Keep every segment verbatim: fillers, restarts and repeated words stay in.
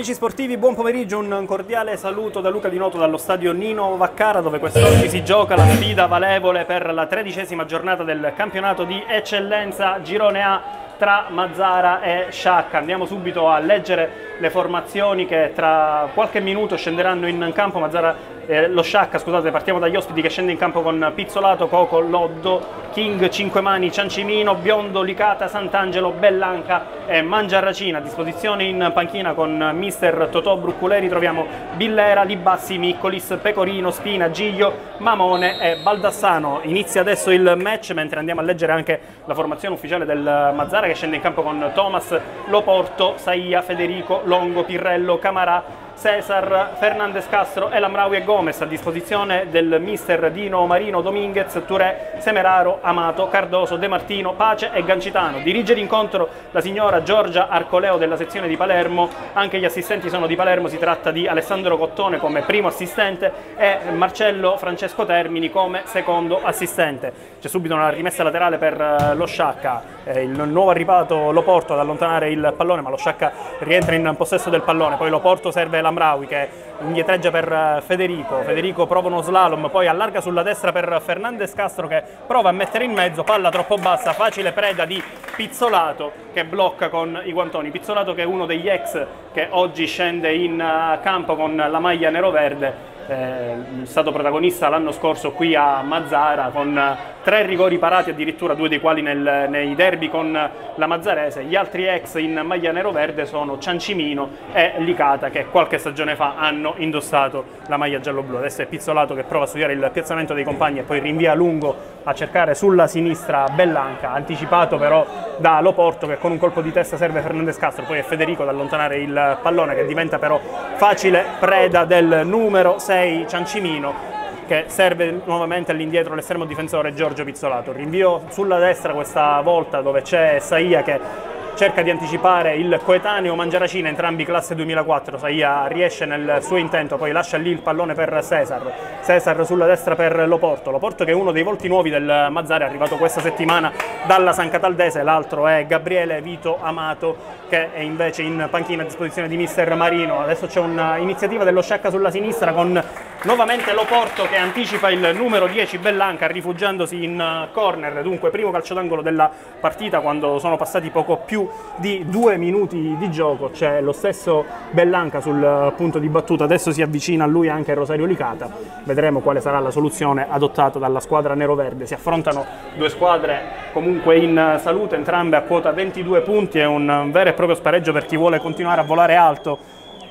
Amici sportivi, buon pomeriggio, un cordiale saluto da Luca Di Noto dallo stadio Nino Vaccara, dove quest'oggi si gioca la sfida valevole per la tredicesima giornata del campionato di eccellenza Girone A tra Mazara e Sciacca. Andiamo subito a leggere le formazioni che tra qualche minuto scenderanno in campo. Mazara, eh, lo Sciacca, scusate, partiamo dagli ospiti, che scende in campo con Pizzolato, Coco, Loddo, King, Cinquemani, Ciancimino, Biondo, Licata, Sant'Angelo, Bellanca e Mangiarracina. A disposizione in panchina con mister Totò Brucculeri troviamo Billera, Libassi, Miccolis, Pecorino, Spina, Giglio, Mamone e Baldassano. Inizia adesso il match, mentre andiamo a leggere anche la formazione ufficiale del Mazara, che scende in campo con Thomas, Loporto, Saia, Federico, Longo, Pirrello, Camarà, Cesar, Fernandez Castro, El Amraoui e Gomez. A disposizione del mister Dino Marino, Dominguez, Touré, Semeraro, Amato, Cardoso, De Martino, Pace e Gancitano. Dirige l'incontro la signora Giorgia Arcoleo della sezione di Palermo. Anche gli assistenti sono di Palermo, si tratta di Alessandro Cottone come primo assistente e Marcello Francesco Termini come secondo assistente. C'è subito una rimessa laterale per lo Sciacca, eh, il nuovo arrivato Loporto ad allontanare il pallone, ma lo Sciacca rientra in possesso del pallone. Poi Loporto serve l'Amraoui che indietreggia per Federico, Federico prova uno slalom, poi allarga sulla destra per Fernandez Castro che prova a mettere in mezzo, palla troppo bassa, facile preda di Pizzolato che blocca con i guantoni. Pizzolato, che è uno degli ex che oggi scende in campo con la maglia nero-verde, è stato protagonista l'anno scorso qui a Mazara con tre rigori parati, addirittura due dei quali nel, nei derby con la Mazzarese. Gli altri ex in maglia nero-verde sono Ciancimino e Licata, che qualche stagione fa hanno indossato la maglia giallo-blu. Adesso è Pizzolato che prova a studiare il piazzamento dei compagni e poi rinvia lungo a cercare sulla sinistra Bellanca, anticipato però da Loporto che con un colpo di testa serve Fernandez Castro. Poi è Federico ad allontanare il pallone, che diventa però facile preda del numero sei Ciancimino, che serve nuovamente all'indietro l'estremo difensore Giorgio Pizzolato. Rinvio sulla destra questa volta, dove c'è Saia che cerca di anticipare il coetaneo Mangiarracina, entrambi classe duemilaquattro. Saia riesce nel suo intento, poi lascia lì il pallone per Cesar. Cesar sulla destra per Loporto. Loporto, che è uno dei volti nuovi del Mazara, è arrivato questa settimana dalla San Cataldese. L'altro è Gabriele Vito Amato, che è invece in panchina a disposizione di mister Marino. Adesso c'è un'iniziativa dello Sciacca sulla sinistra con nuovamente Loporto che anticipa il numero dieci Bellanca, rifugiandosi in corner. Dunque primo calcio d'angolo della partita quando sono passati poco più di due minuti di gioco. C'è lo stesso Bellanca sul punto di battuta, adesso si avvicina a lui anche Rosario Licata. Vedremo quale sarà la soluzione adottata dalla squadra nero-verde. Si affrontano due squadre comunque in salute, entrambe a quota ventidue punti. È un vero e proprio spareggio per chi vuole continuare a volare alto,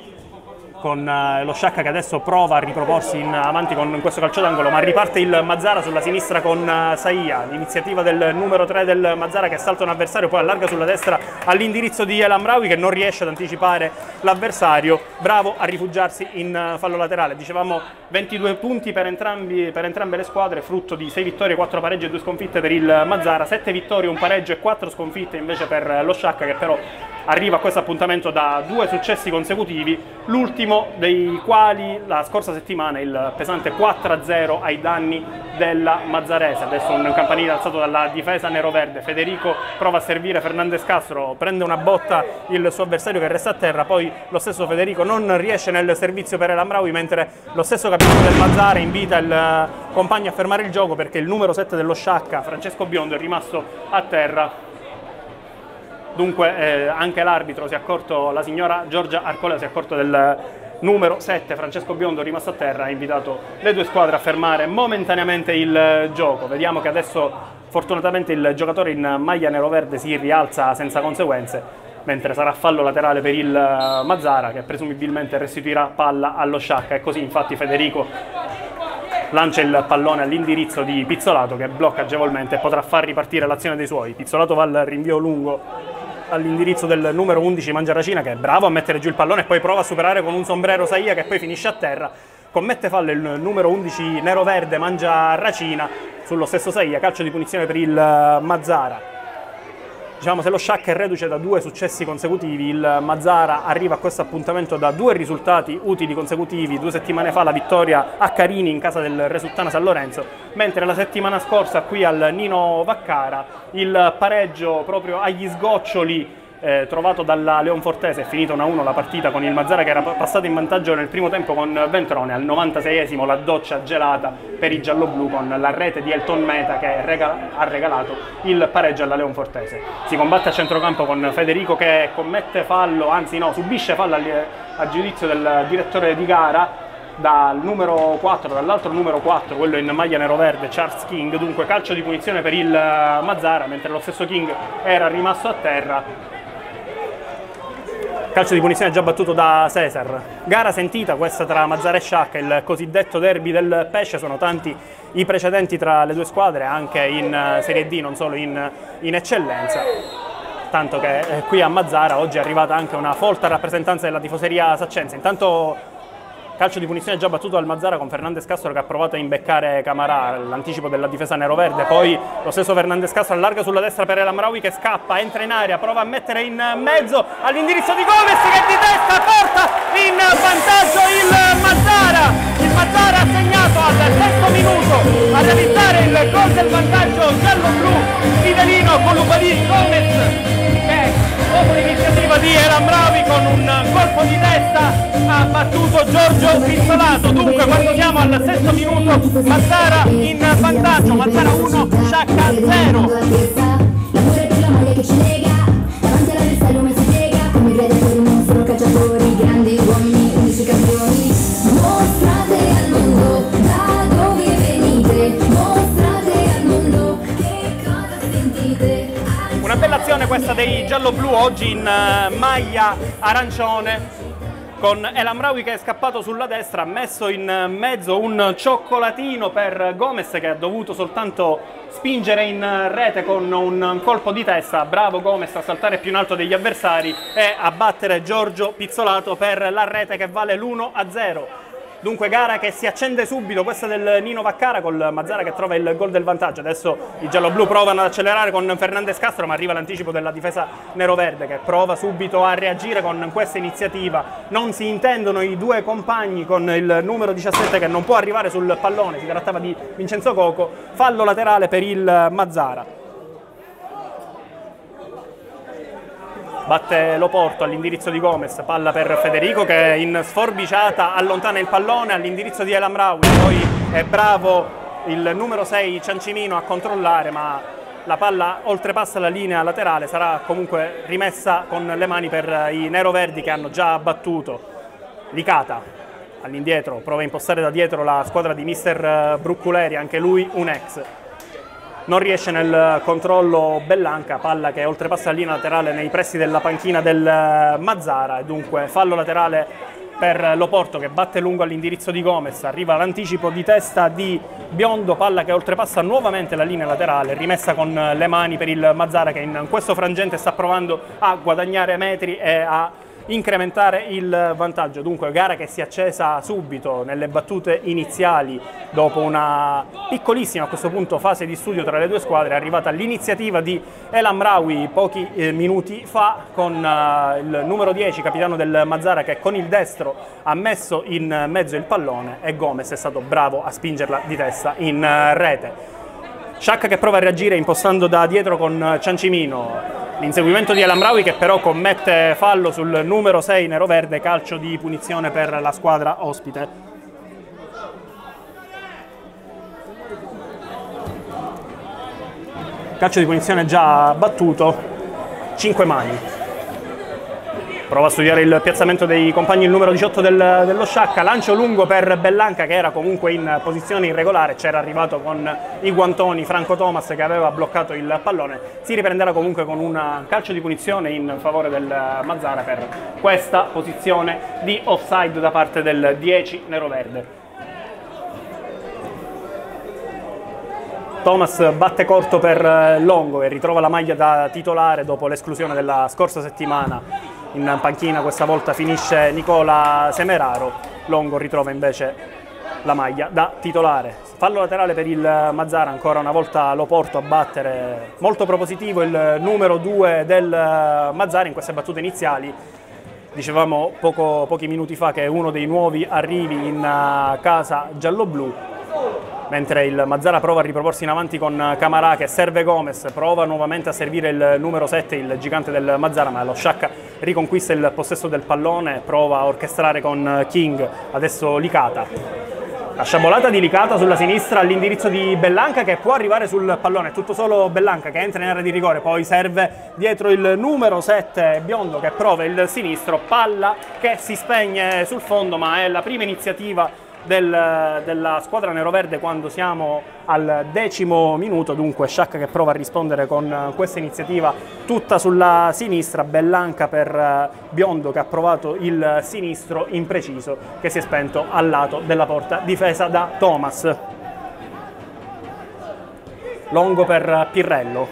con lo Sciacca che adesso prova a riproporsi in avanti con questo calcio d'angolo, ma riparte il Mazara sulla sinistra con Saia. L'iniziativa del numero tre del Mazara che salta un avversario, poi allarga sulla destra all'indirizzo di El Amraoui, che non riesce ad anticipare l'avversario, bravo a rifugiarsi in fallo laterale. Dicevamo ventidue punti per, entrambi, per entrambe le squadre, frutto di sei vittorie, quattro pareggi e due sconfitte per il Mazara, sette vittorie, un pareggio e quattro sconfitte invece per lo Sciacca, che però arriva a questo appuntamento da due successi consecutivi, l'ultimo dei quali la scorsa settimana, il pesante quattro a zero ai danni della Mazzarese. Adesso un campanile alzato dalla difesa nero-verde. Federico prova a servire Fernandez Castro, prende una botta il suo avversario che resta a terra, poi lo stesso Federico non riesce nel servizio per El Amraoui, mentre lo stesso capitano del Mazara invita il compagno a fermare il gioco perché il numero sette dello Sciacca, Francesco Biondo, è rimasto a terra. Dunque eh, anche l'arbitro si è accorto, la signora Giorgia Arcoleo si è accorto del numero sette, Francesco Biondo, rimasto a terra. Ha invitato le due squadre a fermare momentaneamente il gioco. Vediamo che adesso fortunatamente il giocatore in maglia nero-verde si rialza senza conseguenze, mentre sarà fallo laterale per il Mazara, che presumibilmente restituirà palla allo Sciacca. E così infatti Federico lancia il pallone all'indirizzo di Pizzolato, che blocca agevolmente e potrà far ripartire l'azione dei suoi. Pizzolato va al rinvio lungo all'indirizzo del numero undici Mangiarracina, che è bravo a mettere giù il pallone e poi prova a superare con un sombrero Saia, che poi finisce a terra. Commette fallo il numero undici nero-verde Mangiarracina sullo stesso Saia, calcio di punizione per il Mazara. Diciamo, se lo Sciacca è reduce da due successi consecutivi, il Mazara arriva a questo appuntamento da due risultati utili consecutivi. Due settimane fa la vittoria a Carini in casa del Resuttana San Lorenzo, mentre la settimana scorsa qui al Nino Vaccara il pareggio proprio agli sgoccioli eh, trovato dalla Leonfortese. È finita uno a uno la partita con il Mazzara che era passato in vantaggio nel primo tempo con Ventrone. Al novantaseiesimo la doccia gelata per i gialloblu con la rete di Elton Meta che regala, ha regalato il pareggio alla Leonfortese. Si combatte a centrocampo con Federico che commette fallo, anzi no, subisce fallo a giudizio del direttore di gara, dal numero quattro, dall'altro numero quattro, quello in maglia nero-verde, Charles King. Dunque calcio di punizione per il Mazzara, mentre lo stesso King era rimasto a terra. Calcio di punizione già battuto da Cesar. Gara sentita questa tra Mazzara e Sciacca, il cosiddetto derby del pesce. Sono tanti i precedenti tra le due squadre, anche in Serie D, non solo in, in eccellenza. Tanto che eh, qui a Mazzara oggi è arrivata anche una folta rappresentanza della tifoseria saccense. Intanto calcio di punizione già battuto dal Mazzara con Fernandez Castro che ha provato a imbeccare Camarà, l'anticipo della difesa nero-verde. Poi lo stesso Fernandez Castro allarga sulla destra per El Amraoui che scappa, entra in area, prova a mettere in mezzo all'indirizzo di Gomez che di testa porta in vantaggio il Mazzara. Il Mazzara ha segnato al sesto minuto a realizzare il gol del vantaggio giallo-blu. Fidelino con Lupalì, Gomez che dopo l'iniziativa di El Amraoui con un colpo di testa ha battuto Giorgio Pizzolato. Dunque quando siamo al sesto minuto Mazzara in vantaggio, Mazzara uno, Sciacca zero. Una bella azione questa dei giallo-blu oggi in maglia arancione, con El Amraoui che è scappato sulla destra, ha messo in mezzo un cioccolatino per Gomez che ha dovuto soltanto spingere in rete con un colpo di testa. Bravo Gomez a saltare più in alto degli avversari e a battere Giorgio Pizzolato per la rete che vale l'uno a zero. Dunque gara che si accende subito, questa del Nino Vaccara, col Mazzara che trova il gol del vantaggio. Adesso i gialloblu provano ad accelerare con Fernandez Castro, ma arriva l'anticipo della difesa neroverde che prova subito a reagire con questa iniziativa. Non si intendono i due compagni con il numero diciassette che non può arrivare sul pallone, si trattava di Vincenzo Coco. Fallo laterale per il Mazzara. Batte Loporto all'indirizzo di Gomez, palla per Federico che in sforbiciata allontana il pallone all'indirizzo di El Amraoui. Poi è bravo il numero sei Ciancimino a controllare, ma la palla oltrepassa la linea laterale, sarà comunque rimessa con le mani per i neroverdi che hanno già battuto. Licata all'indietro, prova a impostare da dietro la squadra di mister Brucculeri, anche lui un ex. Non riesce nel controllo Bellanca, palla che oltrepassa la linea laterale nei pressi della panchina del Mazzara, e dunque fallo laterale per Loporto che batte lungo all'indirizzo di Gomez. Arriva l'anticipo di testa di Biondo, palla che oltrepassa nuovamente la linea laterale, rimessa con le mani per il Mazzara che in questo frangente sta provando a guadagnare metri e a incrementare il vantaggio. Dunque gara che si è accesa subito nelle battute iniziali. Dopo una piccolissima a questo punto fase di studio tra le due squadre è arrivata l'iniziativa di El Amraoui pochi eh, minuti fa con uh, il numero dieci, capitano del Mazzara, che con il destro ha messo in mezzo il pallone e Gomez è stato bravo a spingerla di testa in uh, rete. Sciacca che prova a reagire impostando da dietro con Ciancimino. L'inseguimento di El Amraoui che però commette fallo sul numero sei neroverde, calcio di punizione per la squadra ospite. Calcio di punizione già battuto, cinque mani. Prova a studiare il piazzamento dei compagni il numero diciotto del, dello Sciacca, lancio lungo per Bellanca che era comunque in posizione irregolare, c'era arrivato con i guantoni Franco Thomas che aveva bloccato il pallone. Si riprenderà comunque con un calcio di punizione in favore del Mazzara per questa posizione di offside da parte del dieci neroverde. Thomas batte corto per Longo e ritrova la maglia da titolare dopo l'esclusione della scorsa settimana. In panchina questa volta finisce Nicola Semeraro, Longo ritrova invece la maglia da titolare. Fallo laterale per il Mazzara, ancora una volta Loporto a battere, molto propositivo il numero due del Mazzara in queste battute iniziali. Dicevamo poco, pochi minuti fa che è uno dei nuovi arrivi in casa gialloblu. mentre il Mazara prova a riproporsi in avanti con Camarà che serve Gomez, prova nuovamente a servire il numero sette, il gigante del Mazara, ma lo Sciacca riconquista il possesso del pallone, prova a orchestrare con King, adesso Licata. La sciabolata di Licata sulla sinistra all'indirizzo di Bellanca che può arrivare sul pallone, è tutto solo Bellanca che entra in area di rigore, poi serve dietro il numero sette Biondo che prova il sinistro, palla che si spegne sul fondo, ma è la prima iniziativa del, della squadra neroverde quando siamo al decimo minuto, dunque Sciacca che prova a rispondere con questa iniziativa tutta sulla sinistra, Bellanca per Biondo che ha provato il sinistro impreciso che si è spento al lato della porta difesa da Thomas. Longo per Pirrello,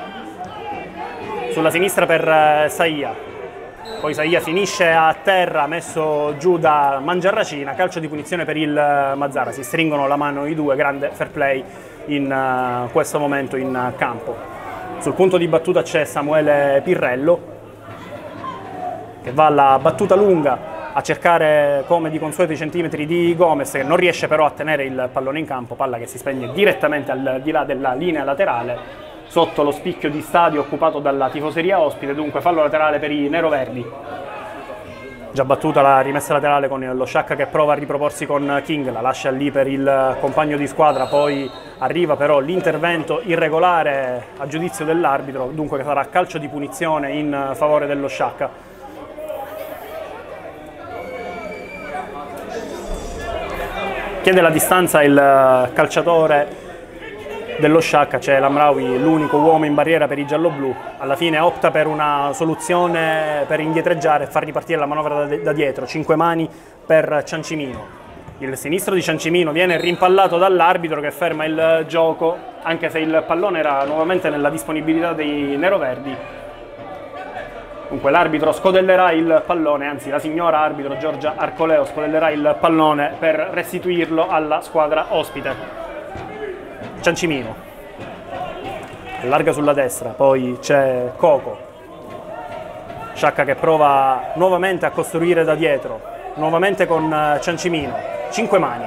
sulla sinistra per Saia. Poi Saia finisce a terra, messo giù da Mangiarracina, calcio di punizione per il Mazara, si stringono la mano i due, grande fair play in uh, questo momento in campo. Sul punto di battuta c'è Samuele Pirrello che va alla battuta lunga a cercare come di consueto i centimetri di Gomez che non riesce però a tenere il pallone in campo, palla che si spegne direttamente al di là della linea laterale sotto lo spicchio di stadio occupato dalla tifoseria ospite, dunque fallo laterale per i neroverdi. Già battuta la rimessa laterale con lo Sciacca che prova a riproporsi con King, la lascia lì per il compagno di squadra, poi arriva però l'intervento irregolare a giudizio dell'arbitro, dunque che sarà calcio di punizione in favore dello Sciacca. Chiede la distanza il calciatore dello Sciacca, c'è Lamraoui, l'unico uomo in barriera per i gialloblu, alla fine opta per una soluzione per indietreggiare e far ripartire la manovra da, da dietro, cinque mani per Ciancimino. Il sinistro di Ciancimino viene rimpallato dall'arbitro che ferma il gioco, anche se il pallone era nuovamente nella disponibilità dei neroverdi. Dunque l'arbitro scodellerà il pallone, anzi la signora arbitro Giorgia Arcoleo scodellerà il pallone per restituirlo alla squadra ospite. Ciancimino allarga sulla destra, poi c'è Coco, Sciacca che prova nuovamente a costruire da dietro, nuovamente con Ciancimino, cinque mani,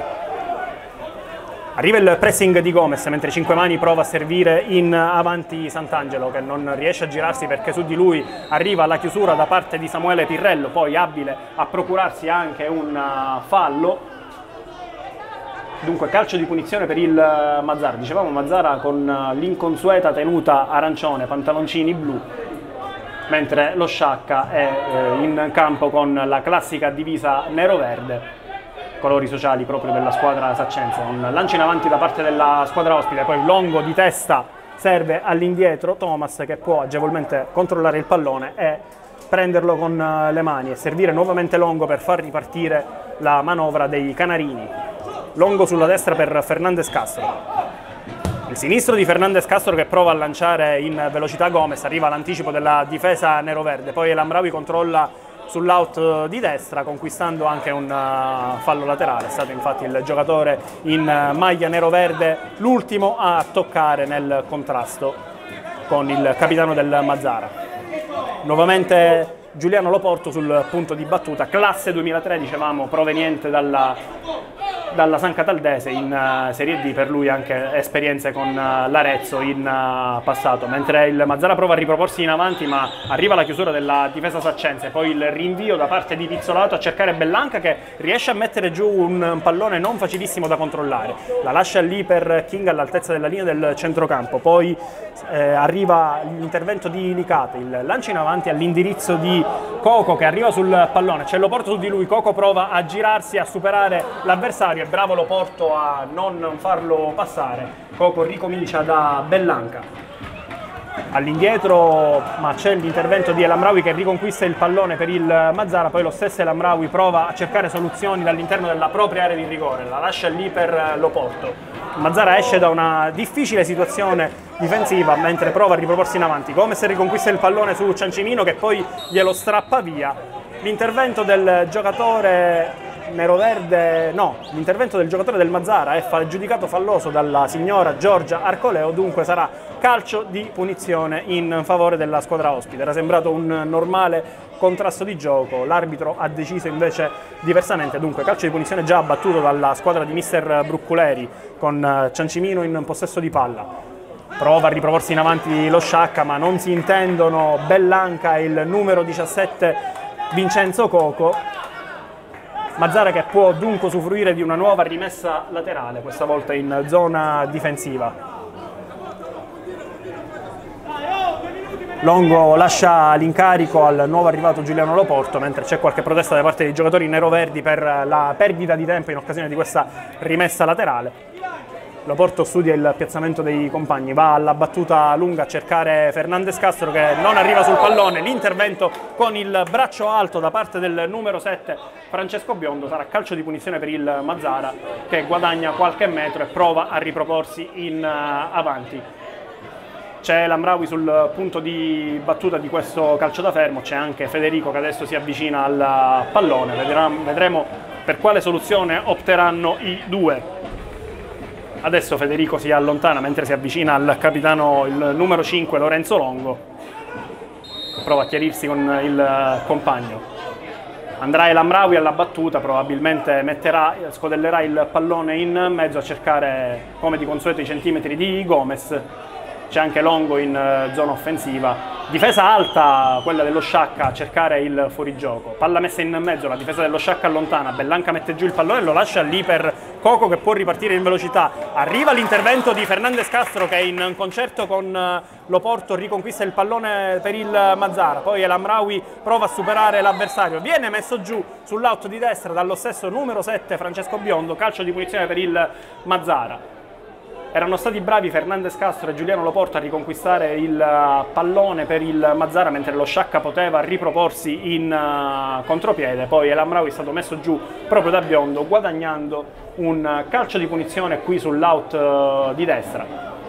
arriva il pressing di Gomez mentre cinque mani prova a servire in avanti Sant'Angelo che non riesce a girarsi perché su di lui arriva la chiusura da parte di Samuele Pirrello, poi abile a procurarsi anche un fallo. Dunque calcio di punizione per il Mazara, dicevamo Mazara con l'inconsueta tenuta arancione, pantaloncini blu, mentre lo Sciacca è in campo con la classica divisa nero-verde, colori sociali proprio della squadra saccense. Un lancio in avanti da parte della squadra ospite, poi Longo di testa serve all'indietro, Thomas che può agevolmente controllare il pallone e prenderlo con le mani e servire nuovamente Longo per far ripartire la manovra dei canarini. Longo sulla destra per Fernandez Castro, il sinistro di Fernandez Castro che prova a lanciare in velocità Gomez, arriva all'anticipo della difesa neroverde, poi Lamraoui controlla sull'out di destra conquistando anche un fallo laterale, è stato infatti il giocatore in maglia neroverde l'ultimo a toccare nel contrasto con il capitano del Mazara. Nuovamente Giuliano Loporto sul punto di battuta, classe duemilatré dicevamo, proveniente dalla, dalla San Cataldese in uh, Serie D, per lui anche esperienze con uh, l'Arezzo in uh, passato, mentre il Mazara prova a riproporsi in avanti ma arriva la chiusura della difesa saccense, poi il rinvio da parte di Pizzolato a cercare Bellanca che riesce a mettere giù un pallone non facilissimo da controllare, la lascia lì per King all'altezza della linea del centrocampo, poi eh, arriva l'intervento di Licata, il lancio in avanti all'indirizzo di Coco che arriva sul pallone, c'è Loporto su di lui, Coco prova a girarsi, a superare l'avversario, è bravo Loporto a non farlo passare, Coco ricomincia da Bellanca, all'indietro ma c'è l'intervento di El Amraoui che riconquista il pallone per il Mazara, poi lo stesso El Amraoui prova a cercare soluzioni dall'interno della propria area di rigore, la lascia lì per Loporto. Mazara esce da una difficile situazione difensiva mentre prova a riproporsi in avanti, Gomez riconquista il pallone su Ciancimino che poi glielo strappa via, l'intervento del giocatore neroverde, no, l'intervento del giocatore del Mazzara è giudicato falloso dalla signora Giorgia Arcoleo, dunque sarà calcio di punizione in favore della squadra ospite. Era sembrato un normale contrasto di gioco, l'arbitro ha deciso invece diversamente, dunque calcio di punizione già battuto dalla squadra di mister Brucculeri con Ciancimino in possesso di palla. Prova a riproporsi in avanti lo Sciacca, ma non si intendono Bellanca e il numero diciassette Vincenzo Coco. Mazzara che può dunque usufruire di una nuova rimessa laterale, questa volta in zona difensiva. Longo lascia l'incarico al nuovo arrivato Giuliano Loporto, mentre c'è qualche protesta da parte dei giocatori neroverdi per la perdita di tempo in occasione di questa rimessa laterale. Loporto studia il piazzamento dei compagni, va alla battuta lunga a cercare Fernandez Castro che non arriva sul pallone, l'intervento con il braccio alto da parte del numero sette Francesco Biondo, sarà calcio di punizione per il Mazzara che guadagna qualche metro e prova a riproporsi in avanti. C'è Lamraoui sul punto di battuta di questo calcio da fermo, c'è anche Federico che adesso si avvicina al pallone, vedremo per quale soluzione opteranno i due. Adesso Federico si allontana mentre si avvicina al capitano, il numero cinque Lorenzo Longo, prova a chiarirsi con il compagno. Andrà Lamraoui alla battuta, probabilmente metterà, scodellerà il pallone in mezzo a cercare come di consueto i centimetri di Gomez. C'è anche Longo in zona offensiva. Difesa alta, quella dello Sciacca, a cercare il fuorigioco. Palla messa in mezzo, la difesa dello Sciacca allontana. Bellanca mette giù il pallone e lo lascia lì per Coco che può ripartire in velocità. Arriva l'intervento di Fernandez Castro che in concerto con Loporto riconquista il pallone per il Mazzara. Poi Lamraoui prova a superare l'avversario. Viene messo giù sull'out di destra dallo stesso numero sette Francesco Biondo. Calcio di punizione per il Mazzara. Erano stati bravi Fernandez Castro e Giuliano Loporto a riconquistare il pallone per il Mazzara, mentre lo Sciacca poteva riproporsi in uh, contropiede. Poi Lamraoui è stato messo giù proprio da Biondo, guadagnando un calcio di punizione qui sull'out uh, di destra.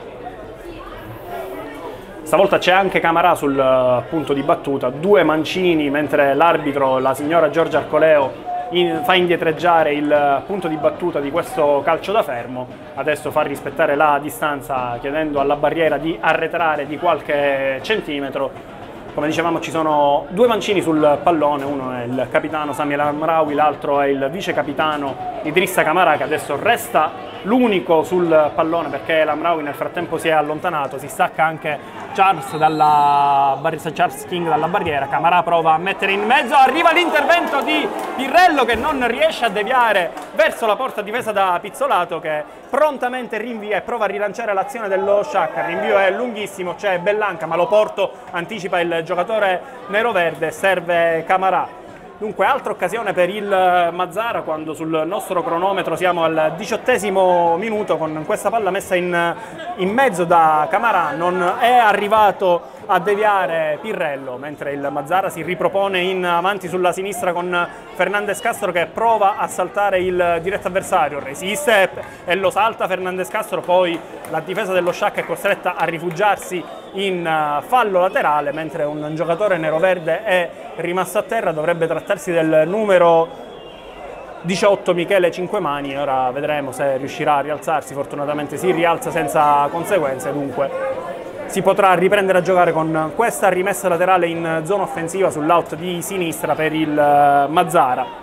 Stavolta c'è anche Camarà sul uh, punto di battuta, due mancini, mentre l'arbitro, la signora Giorgia Arcoleo, In, fa indietreggiare il punto di battuta di questo calcio da fermo. Adesso fa rispettare la distanza chiedendo alla barriera di arretrare di qualche centimetro. Come dicevamo ci sono due mancini sul pallone, uno è il capitano Sami Lamraoui, l'altro è il vice capitano Idrissa Camarà che adesso resta l'unico sul pallone perché Lamraoui nel frattempo si è allontanato, si stacca anche Charles, dalla, Charles King dalla barriera. Camarà prova a mettere in mezzo, arriva l'intervento di Pirrello che non riesce a deviare verso la porta difesa da Pizzolato che prontamente rinvia e prova a rilanciare l'azione dello Sciacca. Il rinvio è lunghissimo, c'è Bellanca ma Loporto anticipa il giocatore neroverde, serve Camarà. Dunque altra occasione per il Mazzara quando sul nostro cronometro siamo al diciottesimo minuto con questa palla messa in, in mezzo da Camarà. Non è arrivato a deviare Pirrello, mentre il Mazzara si ripropone in avanti sulla sinistra con Fernandez Castro che prova a saltare il diretto avversario, resiste e lo salta Fernandez Castro, poi la difesa dello Sciacca è costretta a rifugiarsi in fallo laterale, mentre un giocatore neroverde è rimasto a terra. Dovrebbe trattarsi del numero diciotto Michele Cinquemani, ora vedremo se riuscirà a rialzarsi. Fortunatamente si rialza senza conseguenze, dunque si potrà riprendere a giocare con questa rimessa laterale in zona offensiva sull'out di sinistra per il Mazzara.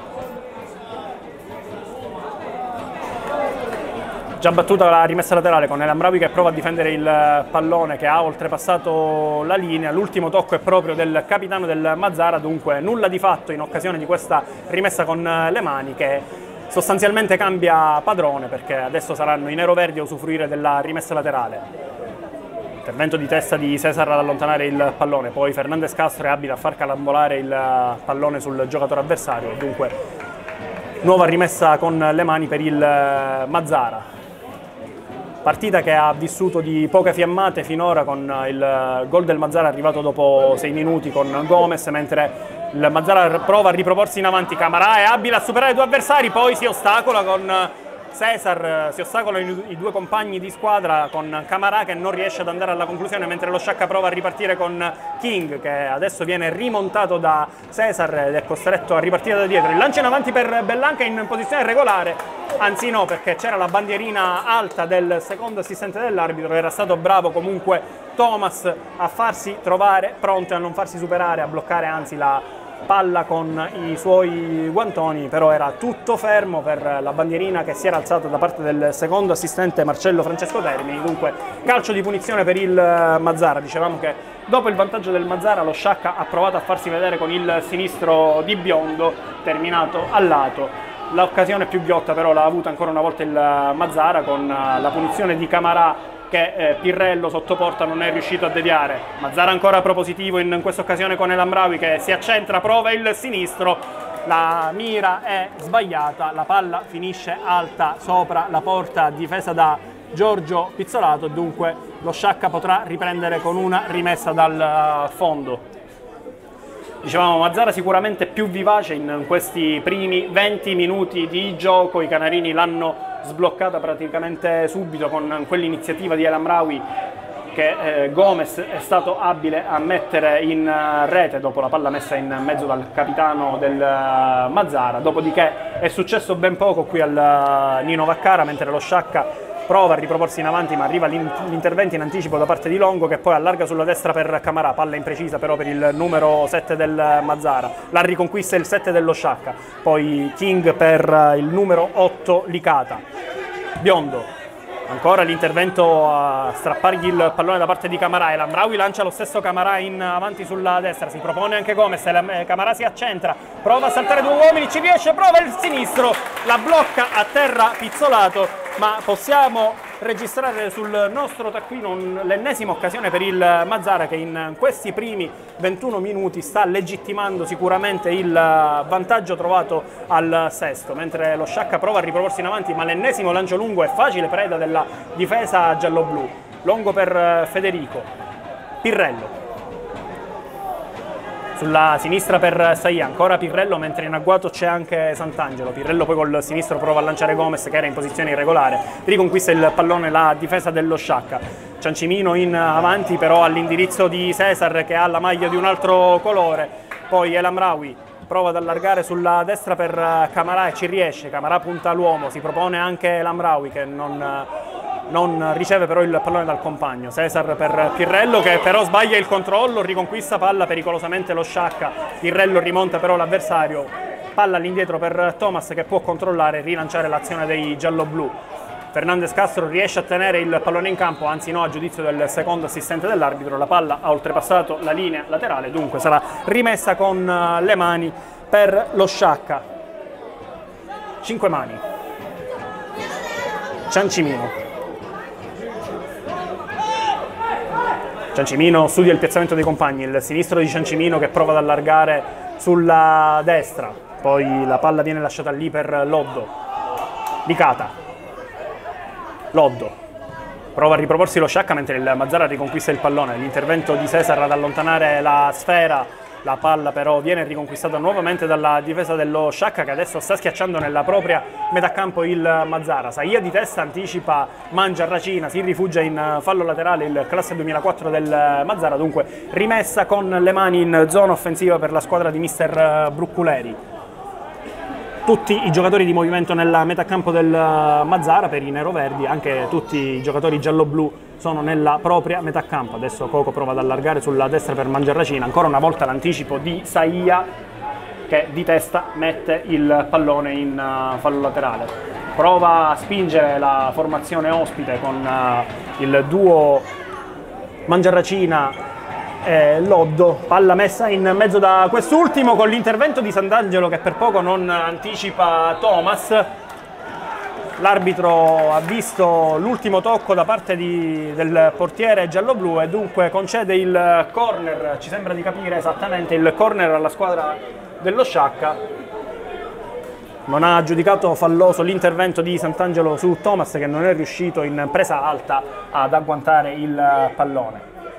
Già battuta la rimessa laterale con Lamraoui che prova a difendere il pallone che ha oltrepassato la linea. L'ultimo tocco è proprio del capitano del Mazzara, dunque nulla di fatto in occasione di questa rimessa con le mani che sostanzialmente cambia padrone perché adesso saranno i neroverdi a usufruire della rimessa laterale. Intervento di testa di Cesar ad allontanare il pallone, poi Fernandez Castro è abile a far calambolare il pallone sul giocatore avversario, dunque nuova rimessa con le mani per il Mazzara. Partita che ha vissuto di poche fiammate finora con il gol del Mazzara arrivato dopo sei minuti con Gomez, mentre il Mazzara prova a riproporsi in avanti. Camarà è abile a superare due avversari, poi si ostacola con Cesar si ostacolano i, i due compagni di squadra con Camarà che non riesce ad andare alla conclusione, mentre lo Sciacca prova a ripartire con King, che adesso viene rimontato da Cesar ed è costretto a ripartire da dietro. Il lancio in avanti per Bellanca in posizione regolare, anzi no, perché c'era la bandierina alta del secondo assistente dell'arbitro. Era stato bravo comunque Thomas a farsi trovare pronto e a non farsi superare, a bloccare anzi la palla con i suoi guantoni, però era tutto fermo per la bandierina che si era alzata da parte del secondo assistente Marcello Francesco Termini. Dunque calcio di punizione per il Mazara. Dicevamo che dopo il vantaggio del Mazara lo Sciacca ha provato a farsi vedere con il sinistro di Biondo, terminato al lato. L'occasione più ghiotta però l'ha avuta ancora una volta il Mazara con la punizione di Camarà che eh, Pirrello sotto porta non è riuscito a deviare. Mazara ancora propositivo in questa occasione con El Amraoui che si accentra, prova il sinistro, la mira è sbagliata, la palla finisce alta sopra la porta difesa da Giorgio Pizzolato, dunque lo Sciacca potrà riprendere con una rimessa dal fondo. Dicevamo, Mazara sicuramente più vivace in questi primi venti minuti di gioco, i canarini l'hanno sbloccata praticamente subito con quell'iniziativa di El Amraoui che eh, Gomez è stato abile a mettere in uh, rete dopo la palla messa in mezzo dal capitano del uh, Mazara. Dopodiché è successo ben poco qui al uh, Nino Vaccara, mentre lo Sciacca prova a riproporsi in avanti, ma arriva l'intervento in anticipo da parte di Longo che poi allarga sulla destra per Camarà, palla imprecisa però per il numero sette del Mazara, la riconquista il sette dello Sciacca, poi King per il numero otto Licata. Biondo, ancora l'intervento a strappargli il pallone da parte di Camarà, e l'Amraoui lancia lo stesso Camarà in avanti sulla destra, si propone anche Gomez, Camarà si accentra, prova a saltare due uomini, ci riesce, prova il sinistro, la blocca a terra Pizzolato, ma possiamo registrare sul nostro taccuino l'ennesima occasione per il Mazara che in questi primi ventuno minuti sta legittimando sicuramente il vantaggio trovato al sesto, mentre lo Sciacca prova a riproporsi in avanti, ma l'ennesimo lancio lungo è facile preda della difesa giallo-blu. Longo per Federico, Pirrello sulla sinistra per Saia, ancora Pirrello, mentre in agguato c'è anche Sant'Angelo. Pirrello poi col sinistro prova a lanciare Gomez che era in posizione irregolare, riconquista il pallone la difesa dello Sciacca. Ciancimino in avanti però all'indirizzo di Cesar che ha la maglia di un altro colore, poi El Amraoui prova ad allargare sulla destra per Camarà e ci riesce, Camarà punta l'uomo, si propone anche El Amraoui che non... non riceve però il pallone dal compagno. Cesar per Pirrello che però sbaglia il controllo, riconquista palla pericolosamente lo Sciacca, Pirrello rimonta però l'avversario, palla all'indietro per Thomas che può controllare e rilanciare l'azione dei giallo-blu. Fernandez Castro riesce a tenere il pallone in campo, anzi no, a giudizio del secondo assistente dell'arbitro, la palla ha oltrepassato la linea laterale, dunque sarà rimessa con le mani per lo Sciacca. Cinque mani. Ciancimino. Ciancimino studia il piazzamento dei compagni, il sinistro di Ciancimino che prova ad allargare sulla destra, poi la palla viene lasciata lì per Loddo. Licata. Loddo prova a riproporsi lo Sciacca mentre il Mazara riconquista il pallone, l'intervento di Cesar ad allontanare la sfera, la palla però viene riconquistata nuovamente dalla difesa dello Sciacca che adesso sta schiacciando nella propria metà campo il Mazara. Saia di testa anticipa Mangiarracina, si rifugia in fallo laterale il classe duemilaquattro del Mazara, dunque rimessa con le mani in zona offensiva per la squadra di mister Brucculeri. Tutti i giocatori di movimento nella metà campo del Mazara per i neroverdi, anche tutti i giocatori giallo-blu sono nella propria metà campo. Adesso Coco prova ad allargare sulla destra per Mangiarracina, ancora una volta l'anticipo di Saia che di testa mette il pallone in uh, fallo laterale. Prova a spingere la formazione ospite con uh, il duo Mangiarracina e Loddo, palla messa in mezzo da quest'ultimo con l'intervento di Sant'Angelo che per poco non anticipa Thomas. L'arbitro ha visto l'ultimo tocco da parte di, del portiere giallo-blu e dunque concede il corner, ci sembra di capire esattamente, il corner alla squadra dello Sciacca. Non ha giudicato falloso l'intervento di Sant'Angelo su Thomas che non è riuscito in presa alta ad agguantare il pallone.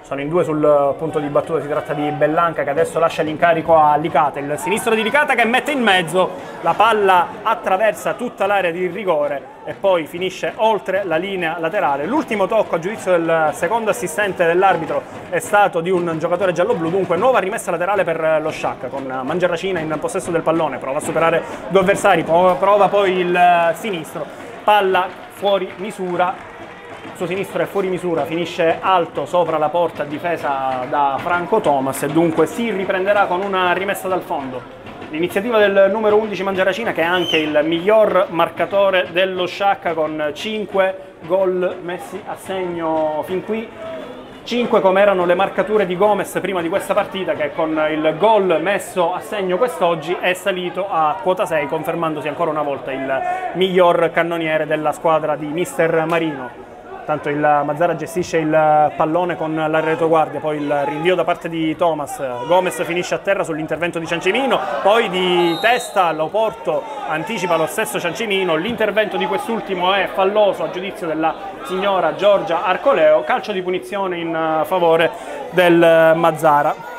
sono in due sul punto di battuta, si tratta di Bellanca che adesso lascia l'incarico a Licata, il sinistro di Licata che mette in mezzo, la palla attraversa tutta l'area di rigore e poi finisce oltre la linea laterale. L'ultimo tocco a giudizio del secondo assistente dell'arbitro è stato di un giocatore giallo-blu, dunque nuova rimessa laterale per lo Sciacca con Mangiaracina in possesso del pallone, prova a superare due avversari, prova poi il sinistro, palla fuori misura. Il suo sinistro è fuori misura, finisce alto sopra la porta difesa da Franco Thomas e dunque si riprenderà con una rimessa dal fondo. L'iniziativa del numero undici Mangiaracina, che è anche il miglior marcatore dello Sciacca con cinque gol messi a segno fin qui. cinque come erano le marcature di Gomez prima di questa partita, che con il gol messo a segno quest'oggi è salito a quota sei, confermandosi ancora una volta il miglior cannoniere della squadra di mister Marino. Tanto il Mazzara gestisce il pallone con la retroguardia, poi il rinvio da parte di Thomas, Gomez finisce a terra sull'intervento di Ciancimino, poi di testa Loporto anticipa lo stesso Ciancimino, l'intervento di quest'ultimo è falloso a giudizio della signora Giorgia Arcoleo, calcio di punizione in favore del Mazzara.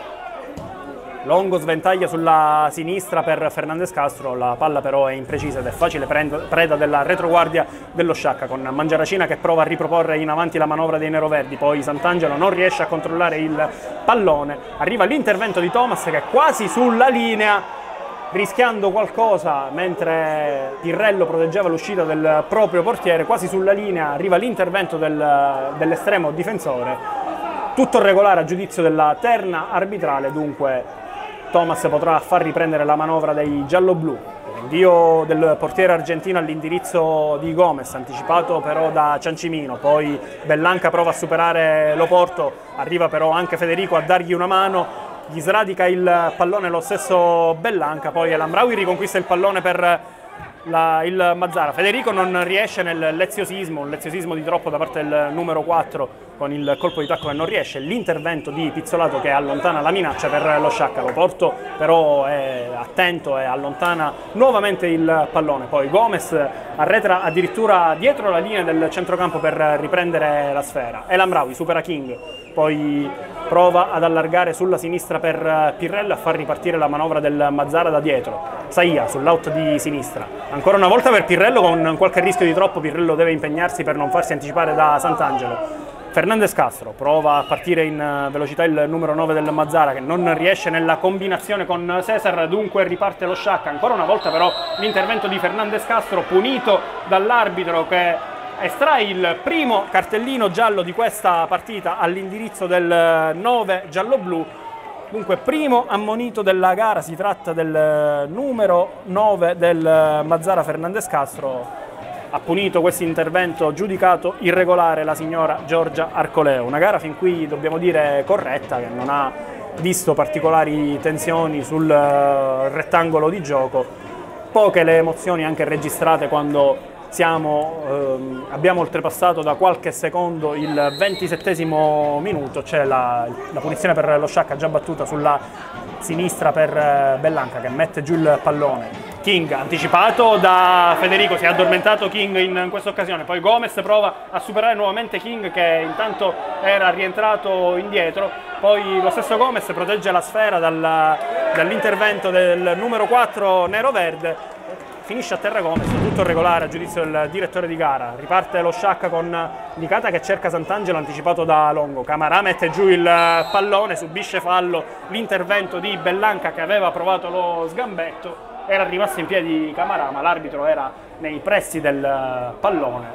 Longo sventaglia sulla sinistra per Fernandez Castro, la palla però è imprecisa ed è facile preda della retroguardia dello Sciacca, con Mangiaracina che prova a riproporre in avanti la manovra dei neroverdi, poi Sant'Angelo non riesce a controllare il pallone, arriva l'intervento di Thomas che è quasi sulla linea, rischiando qualcosa mentre Pirrello proteggeva l'uscita del proprio portiere, quasi sulla linea arriva l'intervento del, dell'estremo difensore, tutto regolare a giudizio della terna arbitrale, dunque Thomas potrà far riprendere la manovra dei gialloblu. Rinvio del portiere argentino all'indirizzo di Gomez, anticipato però da Ciancimino, poi Bellanca prova a superare Loporto, arriva però anche Federico a dargli una mano, gli sradica il pallone lo stesso Bellanca, poi El Amraoui riconquista il pallone per la, il Mazzara. Federico non riesce nel leziosismo, un leziosismo di troppo da parte del numero quattro, con il colpo di tacco che non riesce, l'intervento di Pizzolato che allontana la minaccia per lo Sciacca. Loporto però è attento e allontana nuovamente il pallone, poi Gomez arretra addirittura dietro la linea del centrocampo per riprendere la sfera. El Amraoui supera King, poi prova ad allargare sulla sinistra per Pirrello a far ripartire la manovra del Mazzara da dietro. Saia sull'out di sinistra, ancora una volta per Pirrello con qualche rischio di troppo, Pirrello deve impegnarsi per non farsi anticipare da Sant'Angelo. Fernandez Castro prova a partire in velocità il numero nove del Mazzara che non riesce nella combinazione con Cesar, dunque riparte lo Sciacca. Ancora una volta però l'intervento di Fernandez Castro punito dall'arbitro che estrae il primo cartellino giallo di questa partita all'indirizzo del nove giallo-blu. Dunque primo ammonito della gara, si tratta del numero nove del Mazzara Fernandez Castro. Ha punito questo intervento giudicato irregolare la signora Giorgia Arcoleo. Una gara fin qui dobbiamo dire corretta, che non ha visto particolari tensioni sul rettangolo di gioco. Poche le emozioni anche registrate quando siamo, ehm, abbiamo oltrepassato da qualche secondo il ventisettesimo minuto. C'è la, la punizione per lo Sciacca già battuta sulla sinistra per Bellanca che mette giù il pallone. King anticipato da Federico, si è addormentato King in questa occasione, poi Gomez prova a superare nuovamente King che intanto era rientrato indietro, poi lo stesso Gomez protegge la sfera dal, dall'intervento del numero quattro nero-verde, finisce a terra Gomez, tutto regolare a giudizio del direttore di gara. Riparte lo Sciacca con Licata che cerca Sant'Angelo anticipato da Longo, Camarà mette giù il pallone, subisce fallo l'intervento di Bellanca che aveva provato lo sgambetto. Era rimasto in piedi Camarà, ma l'arbitro era nei pressi del pallone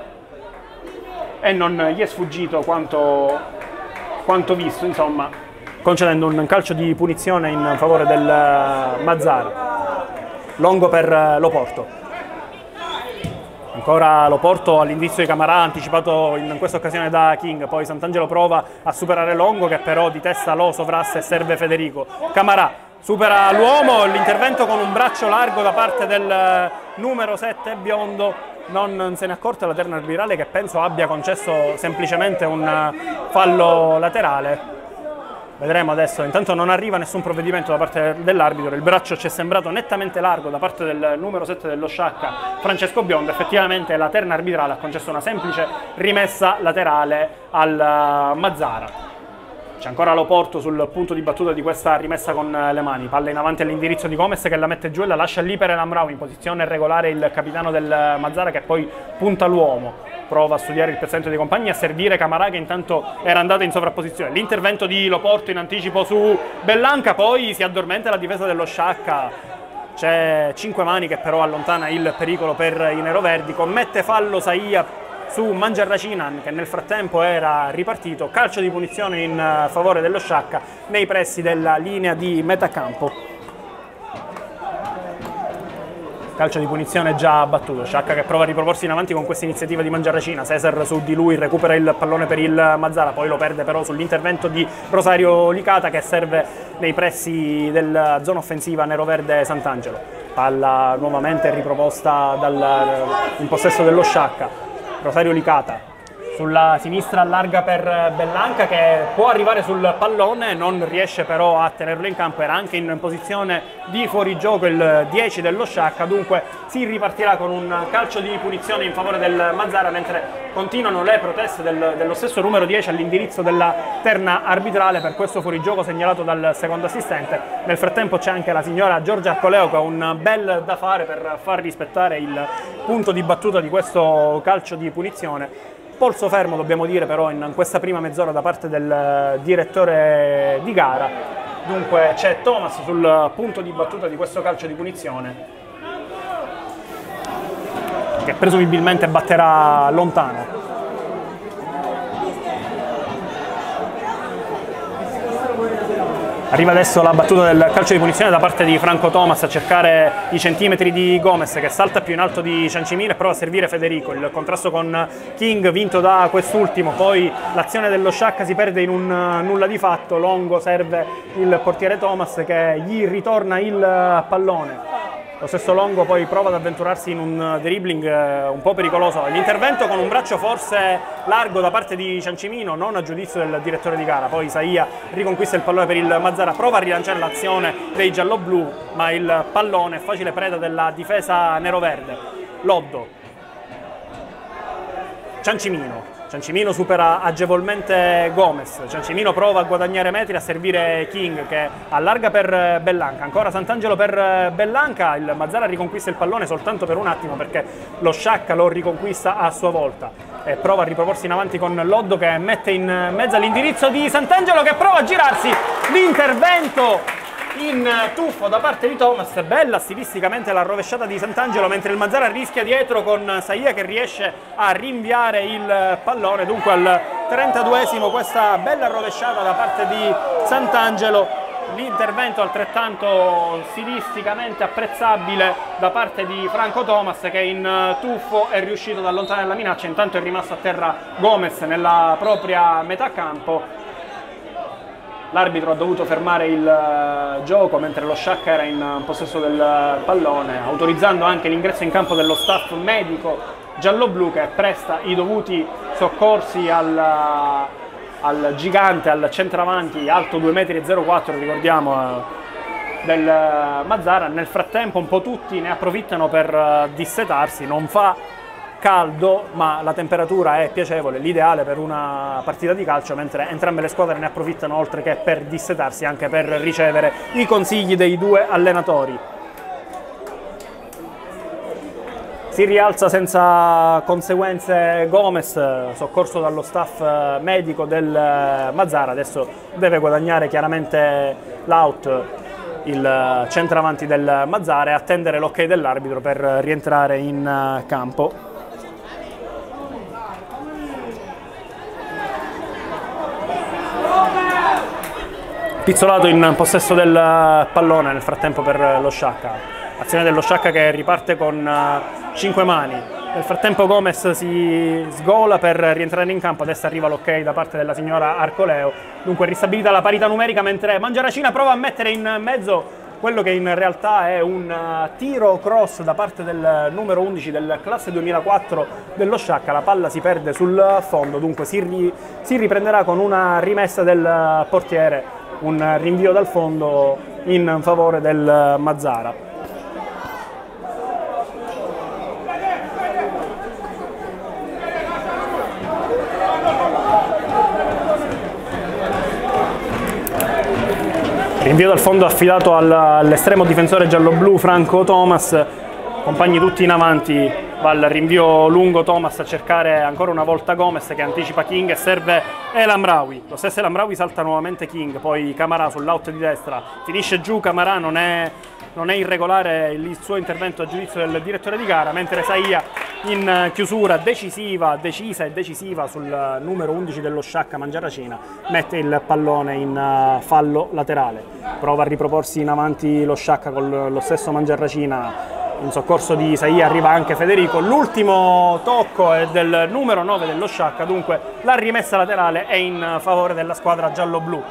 e non gli è sfuggito quanto, quanto visto, insomma, concedendo un calcio di punizione in favore del Mazzara. Longo per Loporto. Ancora Loporto all'indirizzo di Camarà, anticipato in questa occasione da King, poi Sant'Angelo prova a superare Longo che però di testa lo sovrasta e serve Federico. Camarà supera l'uomo, l'intervento con un braccio largo da parte del numero sette biondo, non se ne è accorta la terna arbitrale che penso abbia concesso semplicemente un fallo laterale. Vedremo adesso, intanto non arriva nessun provvedimento da parte dell'arbitro, il braccio ci è sembrato nettamente largo da parte del numero sette dello Sciacca, Francesco Biondo, effettivamente la terna arbitrale ha concesso una semplice rimessa laterale al Mazzara. C'è ancora Loporto sul punto di battuta di questa rimessa con le mani, palla in avanti all'indirizzo di Gomez che la mette giù e la lascia lì per Elamrau, in posizione regolare il capitano del Mazara che poi punta l'uomo, prova a studiare il pezzamento dei compagni, a servire Camarà che intanto era andato in sovrapposizione. L'intervento di Loporto in anticipo su Bellanca, poi si addormenta la difesa dello Sciacca, c'è Cinquemani che però allontana il pericolo per i neroverdi, commette fallo Saia su Mangiarracinan che nel frattempo era ripartito, calcio di punizione in favore dello Sciacca nei pressi della linea di metacampo. Calcio di punizione già battuto, Sciacca che prova a riproporsi in avanti con questa iniziativa di Mangiarracina, Cesar su di lui recupera il pallone per il Mazzara, poi lo perde però sull'intervento di Rosario Licata che serve nei pressi della zona offensiva neroverde Sant'Angelo. Palla nuovamente riproposta dal, in possesso dello Sciacca. Rosario Licata sulla sinistra allarga per Bellanca che può arrivare sul pallone, non riesce però a tenerlo in campo, era anche in posizione di fuorigioco il dieci dello Sciacca, dunque si ripartirà con un calcio di punizione in favore del Mazzara mentre continuano le proteste del, dello stesso numero dieci all'indirizzo della terna arbitrale per questo fuorigioco segnalato dal secondo assistente. Nel frattempo c'è anche la signora Giorgia Arcoleo che ha un bel da fare per far rispettare il punto di battuta di questo calcio di punizione. Polso fermo dobbiamo dire però in questa prima mezz'ora da parte del direttore di gara, dunque c'è Thomas sul punto di battuta di questo calcio di punizione che presumibilmente batterà lontano. Arriva adesso la battuta del calcio di punizione da parte di Franco Thomas a cercare i centimetri di Gomez che salta più in alto di Ciancimino e prova a servire Federico. Il contrasto con King vinto da quest'ultimo, poi l'azione dello Sciacca si perde in un nulla di fatto, Longo serve il portiere Thomas che gli ritorna il pallone. Lo stesso Longo poi prova ad avventurarsi in un dribbling un po' pericoloso. L'intervento con un braccio forse largo da parte di Ciancimino, non a giudizio del direttore di gara. Poi Saia riconquista il pallone per il Mazzara, prova a rilanciare l'azione dei gialloblu, ma il pallone è facile preda della difesa neroverde. Loddo. Ciancimino. Ciancimino supera agevolmente Gomez, Ciancimino prova a guadagnare metri, a servire King che allarga per Bellanca, ancora Sant'Angelo per Bellanca, il Mazzara riconquista il pallone soltanto per un attimo perché lo Sciacca lo riconquista a sua volta e prova a riproporsi in avanti con Loddo che mette in mezzo all'indirizzo di Sant'Angelo che prova a girarsi, l'intervento in tuffo da parte di Thomas, bella stilisticamente la rovesciata di Sant'Angelo mentre il Mazzara rischia dietro con Saia che riesce a rinviare il pallone, dunque al trentaduesimo questa bella rovesciata da parte di Sant'Angelo, l'intervento altrettanto stilisticamente apprezzabile da parte di Franco Thomas che in tuffo è riuscito ad allontanare la minaccia, intanto è rimasto a terra Gomez nella propria metà campo. L'arbitro ha dovuto fermare il gioco mentre lo Sciacca era in possesso del pallone, autorizzando anche l'ingresso in campo dello staff medico gialloblu che presta i dovuti soccorsi al, al gigante, al centravanti alto due virgola zero quattro metri, ricordiamo, del Mazzara. Nel frattempo un po' tutti ne approfittano per dissetarsi, non fa caldo ma la temperatura è piacevole, l'ideale per una partita di calcio, mentre entrambe le squadre ne approfittano oltre che per dissetarsi anche per ricevere i consigli dei due allenatori. Si rialza senza conseguenze Gomez, soccorso dallo staff medico del Mazzara, adesso deve guadagnare chiaramente l'out il centravanti del Mazzara e attendere l'ok dell'arbitro per rientrare in campo. Pizzolato in possesso del pallone nel frattempo per lo Sciacca, azione dello Sciacca che riparte con cinque mani, nel frattempo Gomez si sgola per rientrare in campo, adesso arriva l'ok da parte della signora Arcoleo, dunque ristabilita la parità numerica mentre Mangiaracina prova a mettere in mezzo quello che in realtà è un tiro cross da parte del numero undici del classe duemilaquattro dello Sciacca, la palla si perde sul fondo, dunque si, ri, si riprenderà con una rimessa del portiere, un rinvio dal fondo in favore del Mazzara. Rinvio dal fondo affidato all'estremo difensore giallo-blu Franco Thomas, compagni tutti in avanti, va al rinvio lungo Thomas a cercare ancora una volta Gomez che anticipa King e serve El Amraoui. Lo stesso El Amraoui salta nuovamente King, poi Camarà sull'out di destra, finisce giù Camarà, non è, non è irregolare il suo intervento a giudizio del direttore di gara, mentre Saia in chiusura decisiva, decisa e decisiva sul numero undici dello Sciacca Mangiaracina mette il pallone in fallo laterale. Prova a riproporsi in avanti lo Sciacca con lo stesso Mangiaracina. In soccorso di Saia arriva anche Federico. L'ultimo tocco è del numero nove dello Sciacca, dunque la rimessa laterale è in favore della squadra giallo-blu.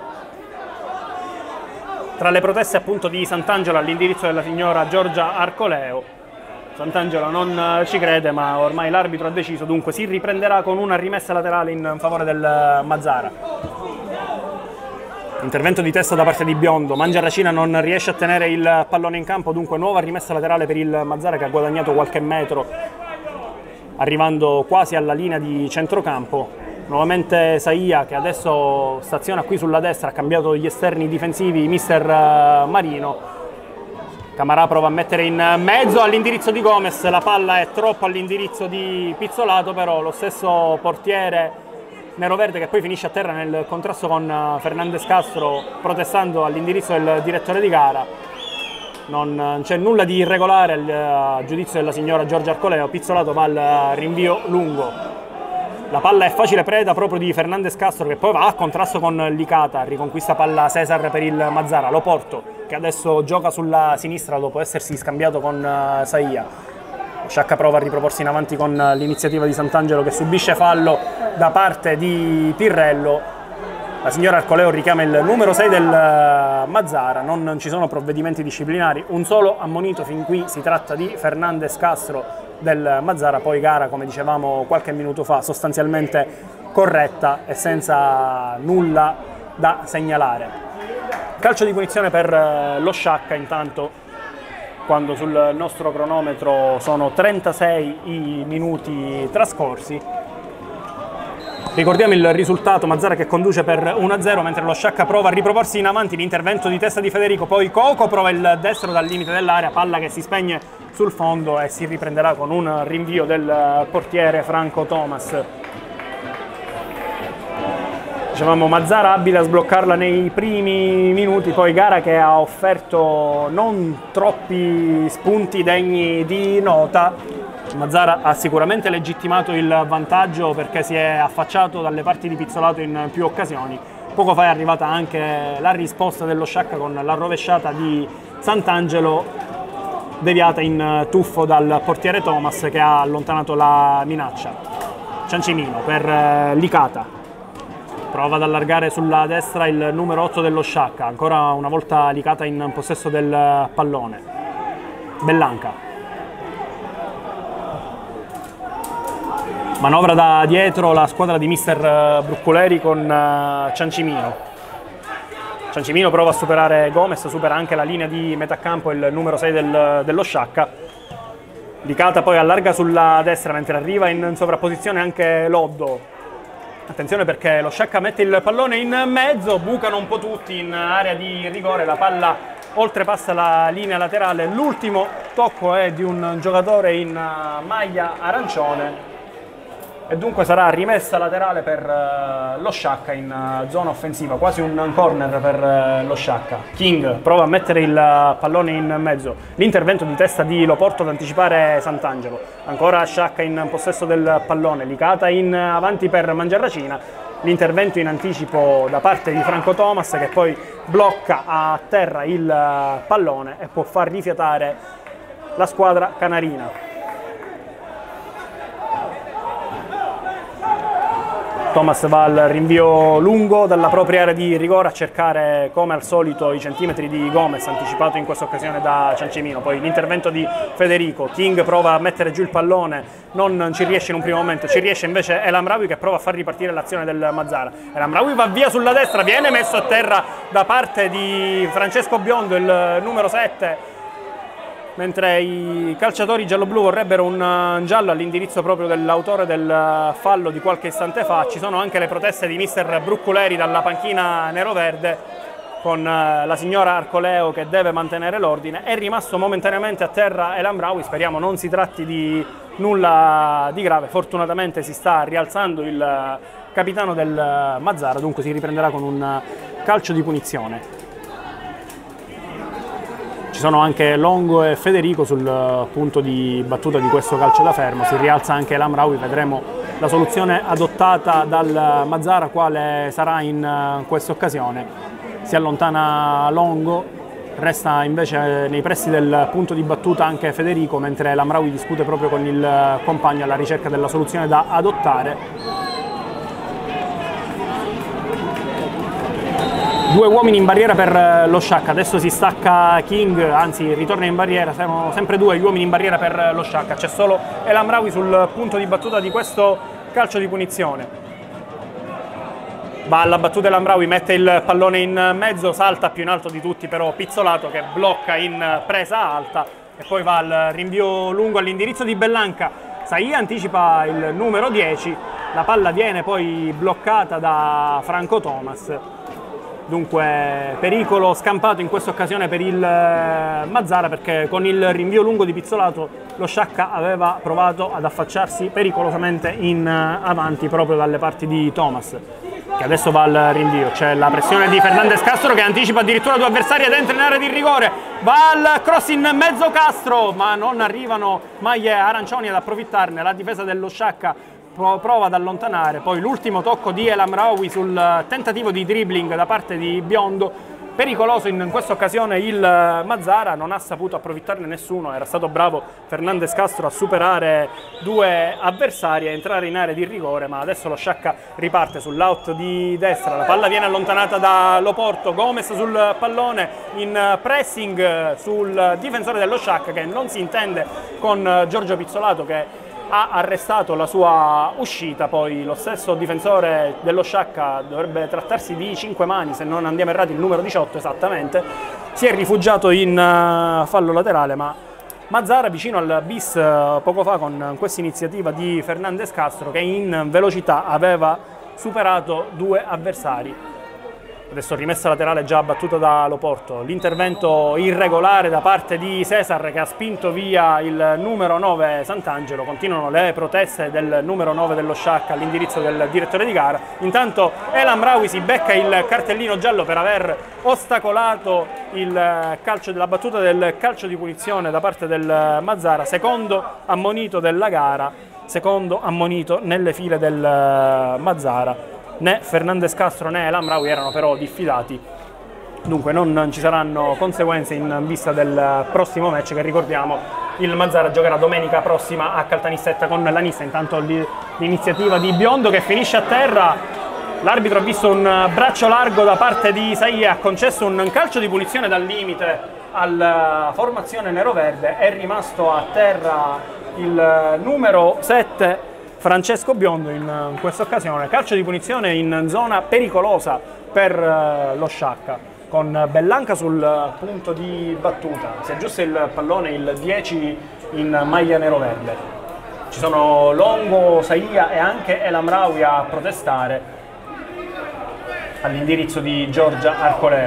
Tra le proteste appunto di Sant'Angelo all'indirizzo della signora Giorgia Arcoleo, Sant'Angelo non ci crede ma ormai l'arbitro ha deciso, dunque si riprenderà con una rimessa laterale in favore del Mazzara. Intervento di testa da parte di Biondo, Mangiaracina non riesce a tenere il pallone in campo, dunque nuova rimessa laterale per il Mazzara che ha guadagnato qualche metro arrivando quasi alla linea di centrocampo. Nuovamente Saia che adesso staziona qui sulla destra, ha cambiato gli esterni difensivi mister Marino. Camarà prova a mettere in mezzo all'indirizzo di Gomez, la palla è troppo all'indirizzo di Pizzolato, però lo stesso portiere neroverde che poi finisce a terra nel contrasto con Fernandez Castro protestando all'indirizzo del direttore di gara. Non c'è nulla di irregolare al giudizio della signora Giorgia Arcoleo. Pizzolato va al rinvio lungo, la palla è facile preda proprio di Fernandez Castro che poi va a contrasto con Licata, riconquista palla Cesar per il Mazzara. Loporto che adesso gioca sulla sinistra dopo essersi scambiato con Saia. Sciacca prova a riproporsi in avanti con l'iniziativa di Sant'Angelo che subisce fallo da parte di Pirrello. La signora Arcoleo richiama il numero sei del Mazzara, non ci sono provvedimenti disciplinari, un solo ammonito fin qui, si tratta di Fernandez Castro del Mazzara, poi gara come dicevamo qualche minuto fa sostanzialmente corretta e senza nulla da segnalare. Calcio di punizione per lo Sciacca intanto, quando sul nostro cronometro sono trentasei i minuti trascorsi. Ricordiamo il risultato, Mazzara che conduce per uno a zero, mentre lo Sciacca prova a riproporsi in avanti, l'intervento di testa di Federico, poi Coco prova il destro dal limite dell'area, palla che si spegne sul fondo e si riprenderà con un rinvio del portiere Franco Thomas. Dicevamo Mazzara abile a sbloccarla nei primi minuti, poi gara che ha offerto non troppi spunti degni di nota. Mazzara ha sicuramente legittimato il vantaggio perché si è affacciato dalle parti di Pizzolato in più occasioni. Poco fa è arrivata anche la risposta dello Sciacca con la rovesciata di Sant'Angelo deviata in tuffo dal portiere Thomas che ha allontanato la minaccia. Ciancimino per Licata. Prova ad allargare sulla destra il numero otto dello Sciacca, ancora una volta Licata in possesso del pallone. Bellanca. Manovra da dietro la squadra di mister Bruccoleri con Ciancimino. Ciancimino prova a superare Gomez, supera anche la linea di metà campo il numero sei del, dello Sciacca. Licata poi allarga sulla destra mentre arriva in sovrapposizione anche Loddo. Attenzione perché lo Sciacca mette il pallone in mezzo, bucano un po' tutti in area di rigore, la palla oltrepassa la linea laterale, l'ultimo tocco è di un giocatore in maglia arancione e dunque sarà rimessa laterale per lo Sciacca in zona offensiva, quasi un corner per lo Sciacca. King prova a mettere il pallone in mezzo, l'intervento di testa di Loporto ad anticipare Sant'Angelo, ancora Sciacca in possesso del pallone, Licata in avanti per Mangiaracina, l'intervento in anticipo da parte di Franco Thomas che poi blocca a terra il pallone e può far rifiatare la squadra canarina. Thomas va al rinvio lungo dalla propria area di rigore a cercare come al solito i centimetri di Gomez, anticipato in questa occasione da Ciancimino, poi l'intervento di Federico, King prova a mettere giù il pallone, non ci riesce in un primo momento, ci riesce invece El Amraoui che prova a far ripartire l'azione del Mazzara. El Amraoui va via sulla destra, viene messo a terra da parte di Francesco Biondo, il numero sette, mentre i calciatori giallo-blu vorrebbero un giallo all'indirizzo proprio dell'autore del fallo di qualche istante fa. Ci sono anche le proteste di mister Bruccoleri dalla panchina neroverde con la signora Arcoleo che deve mantenere l'ordine. È rimasto momentaneamente a terra El Amraoui, speriamo non si tratti di nulla di grave. Fortunatamente si sta rialzando il capitano del Mazara, dunque si riprenderà con un calcio di punizione. Ci sono anche Longo e Federico sul punto di battuta di questo calcio da fermo. Si rialza anche El Amraoui, vedremo la soluzione adottata dal Mazara quale sarà in questa occasione. Si allontana Longo, resta invece nei pressi del punto di battuta anche Federico, mentre El Amraoui discute proprio con il compagno alla ricerca della soluzione da adottare. Due uomini in barriera per lo Sciacca, adesso si stacca King, anzi ritorna in barriera, siamo sempre due gli uomini in barriera per lo Sciacca, c'è solo El Amraoui sul punto di battuta di questo calcio di punizione. Va alla battuta El Amraoui, mette il pallone in mezzo, salta più in alto di tutti però Pizzolato che blocca in presa alta e poi va al rinvio lungo all'indirizzo di Bellanca. Saia anticipa il numero dieci, la palla viene poi bloccata da Franco Thomas. Dunque pericolo scampato in questa occasione per il Mazara, perché con il rinvio lungo di Pizzolato lo Sciacca aveva provato ad affacciarsi pericolosamente in avanti proprio dalle parti di Thomas, che adesso va al rinvio. C'è la pressione di Fernandez Castro che anticipa addirittura due avversari ed entra in area di rigore, va al cross in mezzo Castro, ma non arrivano maglie arancioni ad approfittarne. La difesa dello Sciacca prova ad allontanare, poi l'ultimo tocco di El Amraoui sul tentativo di dribbling da parte di Biondo, pericoloso in questa occasione il Mazara, non ha saputo approfittarne nessuno, era stato bravo Fernandez Castro a superare due avversari e entrare in area di rigore, ma adesso lo Sciacca riparte sull'out di destra, la palla viene allontanata da Loporto, Gomez sul pallone in pressing sul difensore dello Sciacca che non si intende con Giorgio Pizzolato che ha arrestato la sua uscita. Poi lo stesso difensore dello Sciacca, dovrebbe trattarsi di cinque mani se non andiamo errati, il numero diciotto esattamente, si è rifugiato in fallo laterale, ma Mazara vicino al bis poco fa con questa iniziativa di Fernandez Castro che in velocità aveva superato due avversari. Adesso rimessa laterale già battuta da Loporto, l'intervento irregolare da parte di Cesar che ha spinto via il numero nove Sant'Angelo, continuano le proteste del numero nove dello Sciacca all'indirizzo del direttore di gara. Intanto El Amraoui si becca il cartellino giallo per aver ostacolato il calcio della battuta del calcio di punizione da parte del Mazara, secondo ammonito della gara, secondo ammonito nelle file del Mazara. Né Fernandez Castro né El Amraoui erano però diffidati, dunque non ci saranno conseguenze in vista del prossimo match che, ricordiamo, il Mazara giocherà domenica prossima a Caltanissetta con la Nissa. Intanto l'iniziativa di Biondo che finisce a terra, l'arbitro ha visto un braccio largo da parte di Saia, ha concesso un calcio di punizione dal limite alla formazione neroverde, è rimasto a terra il numero sette Francesco Biondo in questa occasione. Calcio di punizione in zona pericolosa per lo Sciacca, con Bellanca sul punto di battuta, si aggiusta il pallone il dieci in maglia nero-verde. Ci sono Longo, Saia e anche El Amraoui a protestare all'indirizzo di Giorgia Arcoleo.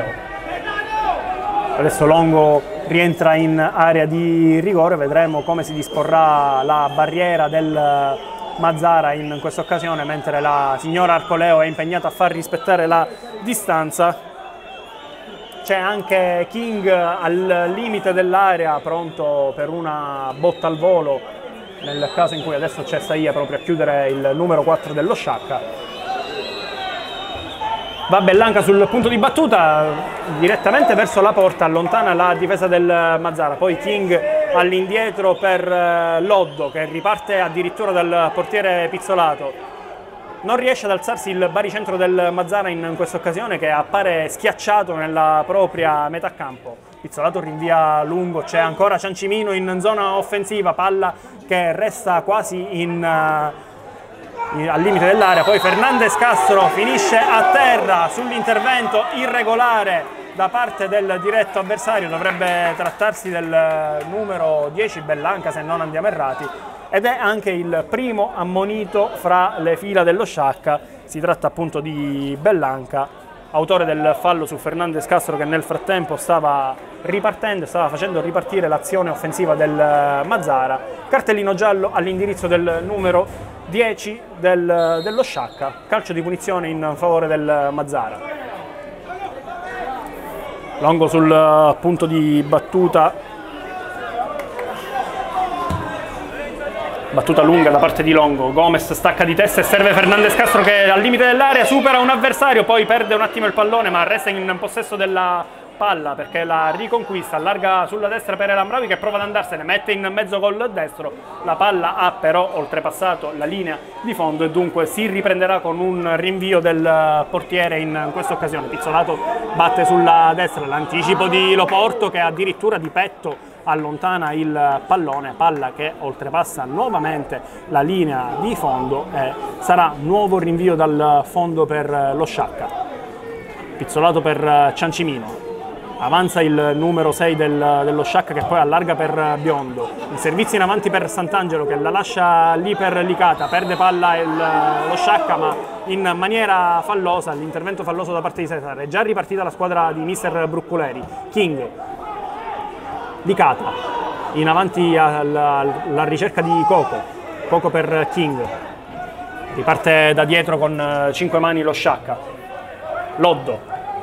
Adesso Longo rientra in area di rigore, vedremo come si disporrà la barriera del Mazara in questa occasione, mentre la signora Arcoleo è impegnata a far rispettare la distanza. C'è anche King al limite dell'area, pronto per una botta al volo nel caso in cui adesso c'è Saia proprio a chiudere il numero quattro dello Sciacca. Va Bellanca sul punto di battuta, direttamente verso la porta, allontana la difesa del Mazara, poi King all'indietro per Loddo che riparte addirittura dal portiere Pizzolato. Non riesce ad alzarsi il baricentro del Mazara in questa occasione, che appare schiacciato nella propria metà campo. Pizzolato rinvia lungo, c'è ancora Ciancimino in zona offensiva, palla che resta quasi in... al limite dell'area, poi Fernandez Castro finisce a terra sull'intervento irregolare da parte del diretto avversario, dovrebbe trattarsi del numero dieci Bellanca se non andiamo errati, ed è anche il primo ammonito fra le fila dello Sciacca. Si tratta appunto di Bellanca autore del fallo su Fernandez Castro, che nel frattempo stava ripartendo, stava facendo ripartire l'azione offensiva del Mazara. Cartellino giallo all'indirizzo del numero dieci del, dello Sciacca, calcio di punizione in favore del Mazara. Longo sul punto di battuta, battuta lunga da parte di Longo. Gomez stacca di testa e serve Fernandez Castro, che al limite dell'area supera un avversario, poi perde un attimo il pallone ma resta in possesso della palla perché la riconquista, allarga sulla destra per El Amraoui, che prova ad andarsene, mette in mezzo col destro, la palla ha però oltrepassato la linea di fondo e dunque si riprenderà con un rinvio del portiere in questa occasione. Pizzolato batte sulla destra, l'anticipo di Loporto che addirittura di petto allontana il pallone, palla che oltrepassa nuovamente la linea di fondo e sarà nuovo rinvio dal fondo per lo Sciacca. Pizzolato per Ciancimino, avanza il numero sei del, dello Sciacca che poi allarga per Biondo, il servizio in avanti per Sant'Angelo che la lascia lì per Licata, perde palla il, lo Sciacca ma in maniera fallosa, l'intervento falloso da parte di Cesare. È già ripartita la squadra di mister Brucculeri. King, Licata, in avanti alla, alla ricerca di Coco, Coco per King, riparte da dietro con cinque mani lo Sciacca. Loddo,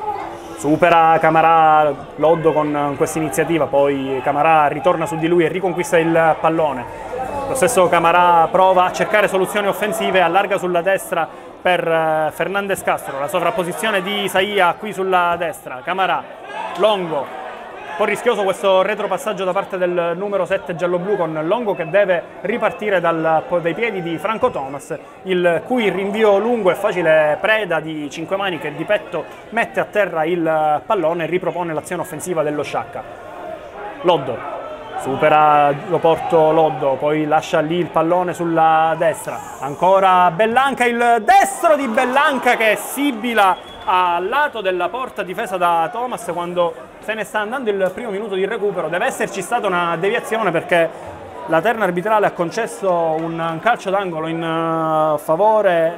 supera Camarà, Loddo con questa iniziativa, poi Camarà ritorna su di lui e riconquista il pallone. Lo stesso Camarà prova a cercare soluzioni offensive, allarga sulla destra per Fernandez Castro, la sovrapposizione di Isaia qui sulla destra. Camarà, Longo, un po' rischioso questo retropassaggio da parte del numero sette gialloblu, con Longo che deve ripartire dal, dai piedi di Franco Thomas, il cui rinvio lungo e facile preda di cinque mani che di petto mette a terra il pallone e ripropone l'azione offensiva dello Sciacca. Loddo, supera Loporto Loddo, poi lascia lì il pallone sulla destra, ancora Bellanca, il destro di Bellanca che sibila al lato della porta difesa da Thomas quando se ne sta andando il primo minuto di recupero. Deve esserci stata una deviazione perché la terna arbitrale ha concesso un calcio d'angolo in favore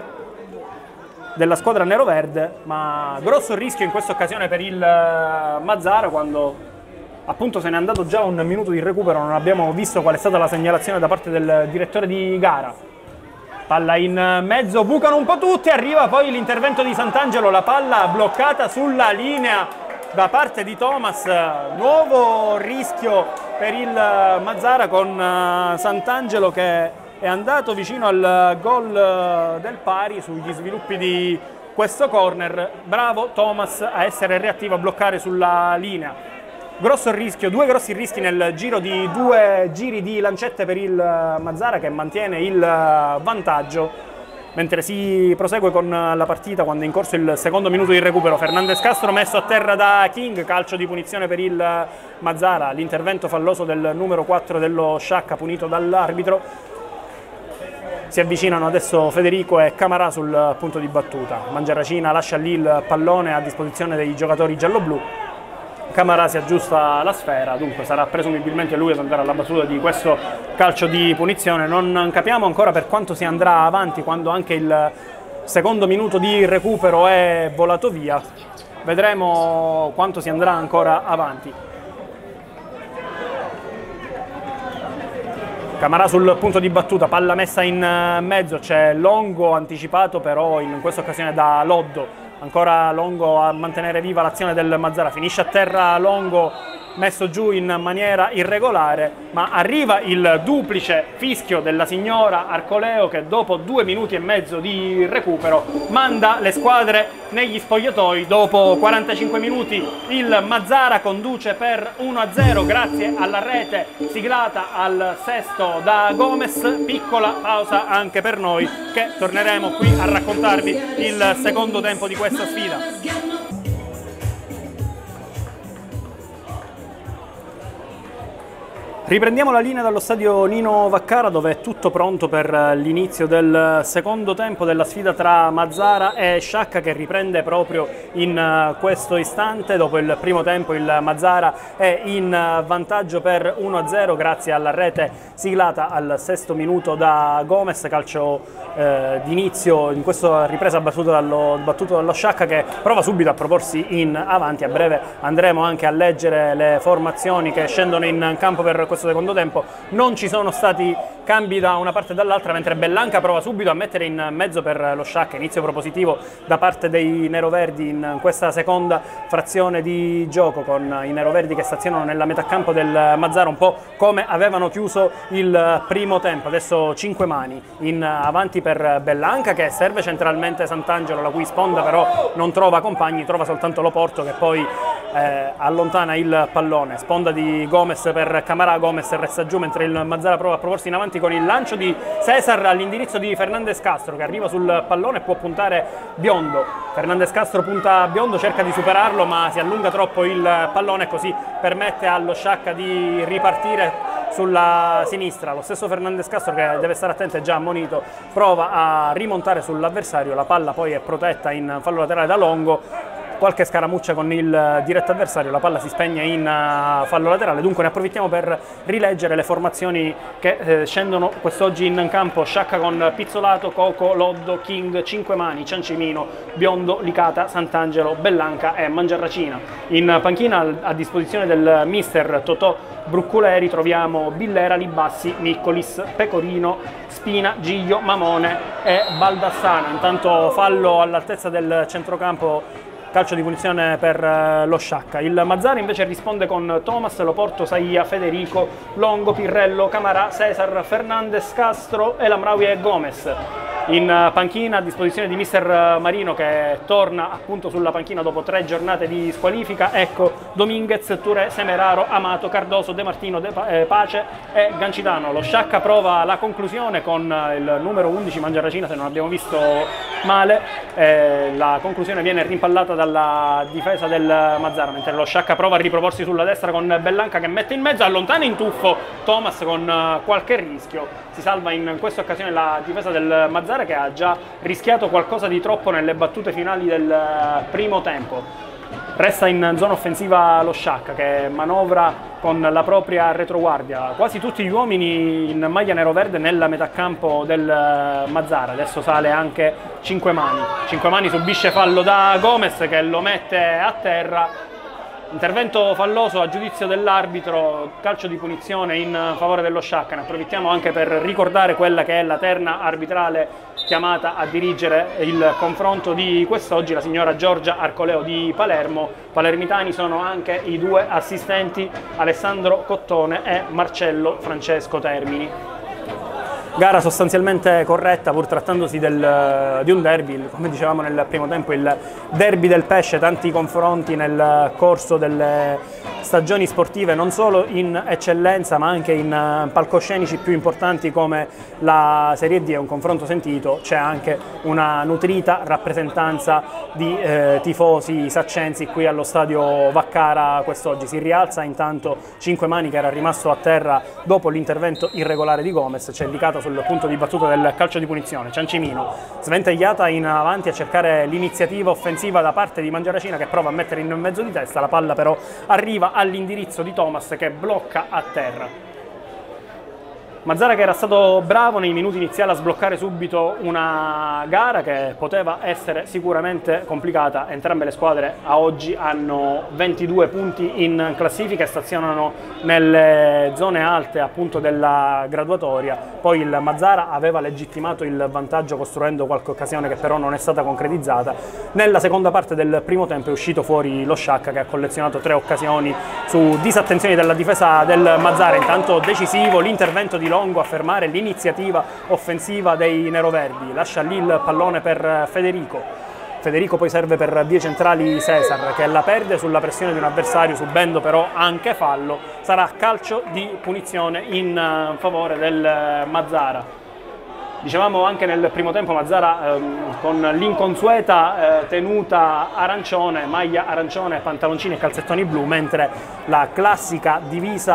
della squadra neroverde, ma grosso rischio in questa occasione per il Mazara quando appunto se n'è andato già un minuto di recupero. Non abbiamo visto qual è stata la segnalazione da parte del direttore di gara. Palla in mezzo, bucano un po' tutti, arriva poi l'intervento di Sant'Angelo, la palla bloccata sulla linea da parte di Thomas. Nuovo rischio per il Mazara con Sant'Angelo che è andato vicino al gol del pari sugli sviluppi di questo corner. Bravo Thomas a essere reattivo, a bloccare sulla linea. Grosso rischio, due grossi rischi nel giro di due giri di lancette per il Mazara che mantiene il vantaggio mentre si prosegue con la partita quando è in corso il secondo minuto di recupero. Fernandez Castro messo a terra da King, calcio di punizione per il Mazara, l'intervento falloso del numero quattro dello Sciacca punito dall'arbitro. Si avvicinano adesso Federico e Camarà sul punto di battuta. Mangiaracina lascia lì il pallone a disposizione dei giocatori gialloblu. Camarà si aggiusta la sfera, dunque sarà presumibilmente lui ad andare alla battuta di questo calcio di punizione. Non capiamo ancora per quanto si andrà avanti quando anche il secondo minuto di recupero è volato via. Vedremo quanto si andrà ancora avanti. Camarà sul punto di battuta, palla messa in mezzo, c'è Longo anticipato però in questa occasione da Loddo. Ancora Longo a mantenere viva l'azione del Mazara, finisce a terra Longo messo giù in maniera irregolare, ma arriva il duplice fischio della signora Arcoleo che dopo due minuti e mezzo di recupero manda le squadre negli spogliatoi. Dopo quarantacinque minuti il Mazara conduce per uno a zero grazie alla rete siglata al sesto da Gomez. Piccola pausa anche per noi che torneremo qui a raccontarvi il secondo tempo di questa sfida. Riprendiamo la linea dallo stadio Nino Vaccara, dove è tutto pronto per l'inizio del secondo tempo della sfida tra Mazara e Sciacca, che riprende proprio in questo istante. Dopo il primo tempo il Mazara è in vantaggio per uno a zero grazie alla rete siglata al sesto minuto da Gomez, calcio eh, d'inizio in questa ripresa battuto dallo, battuto dallo Sciacca, che prova subito a proporsi in avanti. A breve andremo anche a leggere le formazioni che scendono in campo per questo secondo tempo. Non ci sono stati cambi da una parte e dall'altra, mentre Bellanca prova subito a mettere in mezzo per lo Sciacca. Inizio propositivo da parte dei neroverdi in questa seconda frazione di gioco, con i neroverdi che stazionano nella metà campo del Mazara, un po' come avevano chiuso il primo tempo. Adesso cinque mani in avanti per Bellanca, che serve centralmente Sant'Angelo, la cui sponda però non trova compagni, trova soltanto Loporto, che poi eh, allontana il pallone. Sponda di Gomez per Camarà, Gomez resta giù mentre il Mazara prova a proporsi in avanti con il lancio di Cesar all'indirizzo di Fernandez Castro, che arriva sul pallone e può puntare Biondo. Fernandez Castro punta Biondo, cerca di superarlo ma si allunga troppo il pallone e così permette allo Sciacca di ripartire sulla sinistra. Lo stesso Fernandez Castro, che deve stare attento, è già ammonito, prova a rimontare sull'avversario. La palla poi è protetta in fallo laterale da Longo. Qualche scaramuccia con il diretto avversario, la palla si spegne in fallo laterale. Dunque ne approfittiamo per rileggere le formazioni che eh, scendono quest'oggi in campo. Sciacca con Pizzolato, Coco, Loddo, King, Cinquemani, Ciancimino, Biondo, Licata, Sant'Angelo, Bellanca e Mangiarracina. In panchina a disposizione del mister Totò Brucculeri troviamo Billera, Libassi, Niccolis, Pecorino, Spina, Giglio, Mamone e Baldassana. Intanto fallo all'altezza del centrocampo, calcio di punizione per lo Sciacca. Il Mazara invece risponde con Thomas, Loporto, Saia, Federico, Longo, Pirrello, Camarà, Cesar, Fernandez Castro, El Amraoui e Gomez. In panchina a disposizione di mister Marino, che torna appunto sulla panchina dopo tre giornate di squalifica. Ecco Dominguez, Touré, Semeraro, Amato, Cardoso, De Martino, De Pace e Gancitano. Lo Sciacca prova la conclusione con il numero undici Mangiarracina, se non abbiamo visto male. Eh, la conclusione viene rimpallata dalla difesa del Mazara, mentre lo Sciacca prova a riproporsi sulla destra con Bellanca, che mette in mezzo, allontana in tuffo Thomas con qualche rischio. Si salva in questa occasione la difesa del Mazara, che ha già rischiato qualcosa di troppo nelle battute finali del primo tempo. Resta in zona offensiva lo Sciacca, che manovra con la propria retroguardia. Quasi tutti gli uomini in maglia nero-verde nella metà campo del Mazara. Adesso sale anche Cinquemani. Cinquemani subisce fallo da Gomez, che lo mette a terra. Intervento falloso a giudizio dell'arbitro, calcio di punizione in favore dello Sciacca. Ne approfittiamo anche per ricordare quella che è la terna arbitrale chiamata a dirigere il confronto di quest'oggi, la signora Giorgia Arcoleo di Palermo. Palermitani sono anche i due assistenti Alessandro Cottone e Marcello Francesco Termini. Gara sostanzialmente corretta, pur trattandosi del, di un derby, come dicevamo nel primo tempo, il derby del pesce. Tanti confronti nel corso delle stagioni sportive, non solo in eccellenza ma anche in palcoscenici più importanti come la Serie D. È un confronto sentito, c'è anche una nutrita rappresentanza di eh, tifosi saccensi qui allo stadio Vaccara quest'oggi. Si rialza intanto Cinquemani, che era rimasto a terra dopo l'intervento irregolare di Gomez. C'è Licata sul punto di battuta del calcio di punizione. Ciancimino, sventagliata in avanti a cercare l'iniziativa offensiva da parte di Mangiarracina, che prova a mettere in mezzo di testa. La palla però arriva all'indirizzo di Thomas, che blocca a terra. Mazara, che era stato bravo nei minuti iniziali a sbloccare subito una gara che poteva essere sicuramente complicata. Entrambe le squadre a oggi hanno ventidue punti in classifica e stazionano nelle zone alte appunto della graduatoria. Poi il Mazara aveva legittimato il vantaggio costruendo qualche occasione che però non è stata concretizzata. Nella seconda parte del primo tempo è uscito fuori lo Sciacca, che ha collezionato tre occasioni su disattenzioni della difesa del Mazara. Intanto decisivo l'intervento di Longo a fermare l'iniziativa offensiva dei neroverdi. Lascia lì il pallone per Federico. Federico poi serve per vie centrali Cesar, che la perde sulla pressione di un avversario, subendo però anche fallo. Sarà calcio di punizione in favore del Mazara. Dicevamo anche nel primo tempo Mazara ehm, con l'inconsueta eh, tenuta arancione, maglia arancione, pantaloncini e calzettoni blu, mentre la classica divisa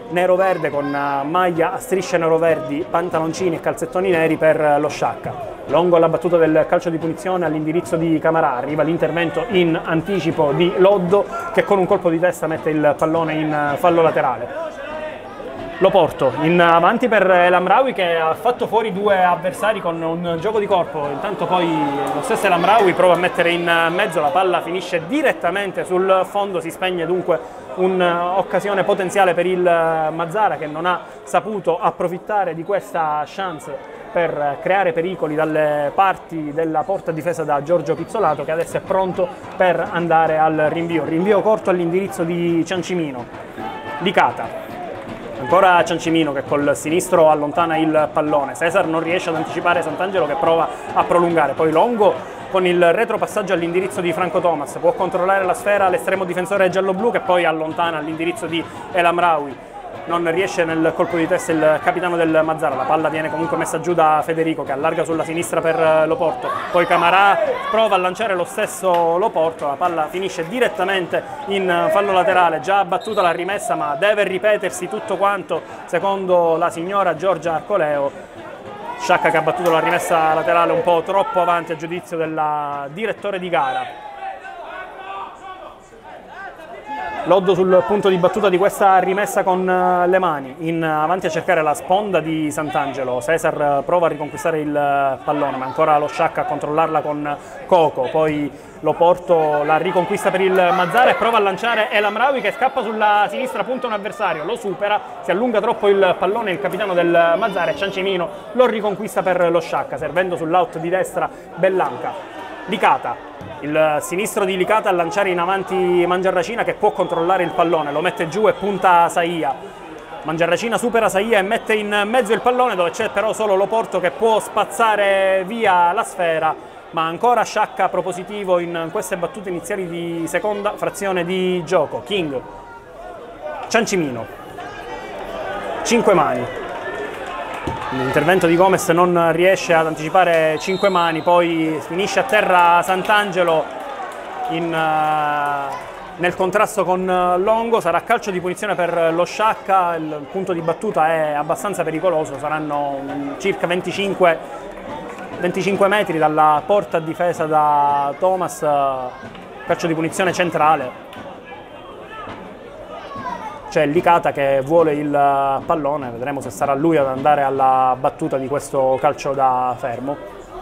nero-verde con maglia a strisce nero-verdi, pantaloncini e calzettoni neri per lo Sciacca. Longo alla battuta del calcio di punizione all'indirizzo di Camarà, arriva l'intervento in anticipo di Loddo che con un colpo di testa mette il pallone in fallo laterale. Lo porto in avanti per El Amraoui che ha fatto fuori due avversari con un gioco di corpo, intanto poi lo stesso El Amraoui prova a mettere in mezzo, la palla finisce direttamente sul fondo, si spegne dunque un'occasione potenziale per il Mazzara che non ha saputo approfittare di questa chance per creare pericoli dalle parti della porta difesa da Giorgio Pizzolato, che adesso è pronto per andare al rinvio, rinvio corto all'indirizzo di Ciancimino. Licata. Ancora Ciancimino che col sinistro allontana il pallone, Cesar non riesce ad anticipare Sant'Angelo che prova a prolungare, poi Longo con il retropassaggio all'indirizzo di Franco Thomas, può controllare la sfera l'estremo difensore giallo-blu che poi allontana all'indirizzo di El Amraoui. Non riesce nel colpo di testa il capitano del Mazzara, la palla viene comunque messa giù da Federico che allarga sulla sinistra per Loporto, poi Camarà prova a lanciare lo stesso Loporto, la palla finisce direttamente in fallo laterale, già battuta la rimessa ma deve ripetersi tutto quanto secondo la signora Giorgia Arcoleo. Sciacca che ha battuto la rimessa laterale un po' troppo avanti a giudizio del direttore di gara. Loddo sul punto di battuta di questa rimessa con le mani, in avanti a cercare la sponda di Sant'Angelo, Cesar prova a riconquistare il pallone ma ancora lo Sciacca a controllarla con Coco, poi Loporto la riconquista per il Mazzara e prova a lanciare El Amraoui che scappa sulla sinistra, punta un avversario, lo supera, si allunga troppo il pallone il capitano del Mazzara e Ciancimino lo riconquista per lo Sciacca, servendo sull'out di destra Bellanca. Licata, il sinistro di Licata a lanciare in avanti Mangiarracina che può controllare il pallone, lo mette giù e punta Saia. Mangiarracina supera Saia e mette in mezzo il pallone dove c'è però solo Loporto che può spazzare via la sfera, ma ancora Sciacca propositivo in queste battute iniziali di seconda frazione di gioco. King, Ciancimino, cinque mani. L'intervento di Gomez non riesce ad anticipare cinque mani, poi finisce a terra Sant'Angelo in, uh, nel contrasto con Longo, sarà calcio di punizione per lo Sciacca, il punto di battuta è abbastanza pericoloso, saranno circa venticinque, venticinque metri dalla porta difesa da Thomas, calcio di punizione centrale. C'è Licata che vuole il pallone, vedremo se sarà lui ad andare alla battuta di questo calcio da fermo.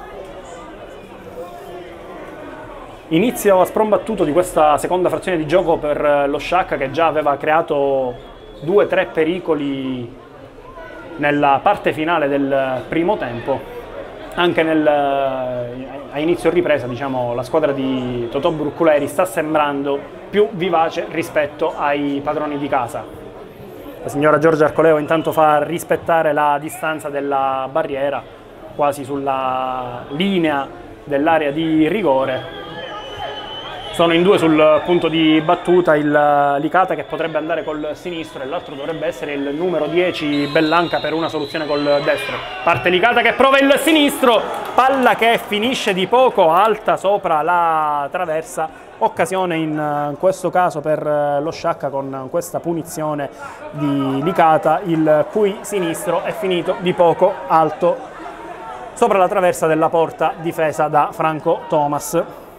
Inizio a sprombattuto di questa seconda frazione di gioco per lo Sciacca che già aveva creato due tre pericoli nella parte finale del primo tempo. Anche nel, a inizio ripresa, diciamo, la squadra di Totò Brucculeri sta sembrando più vivace rispetto ai padroni di casa. La signora Giorgia Arcoleo intanto fa rispettare la distanza della barriera, quasi sulla linea dell'area di rigore. Sono in due sul punto di battuta, il Licata che potrebbe andare col sinistro e l'altro dovrebbe essere il numero dieci Bellanca per una soluzione col destro. Parte Licata che prova il sinistro, palla che finisce di poco alta sopra la traversa, occasione in questo caso per lo Sciacca con questa punizione di Licata, il cui sinistro è finito di poco alto sopra la traversa della porta difesa da Franco Thomas.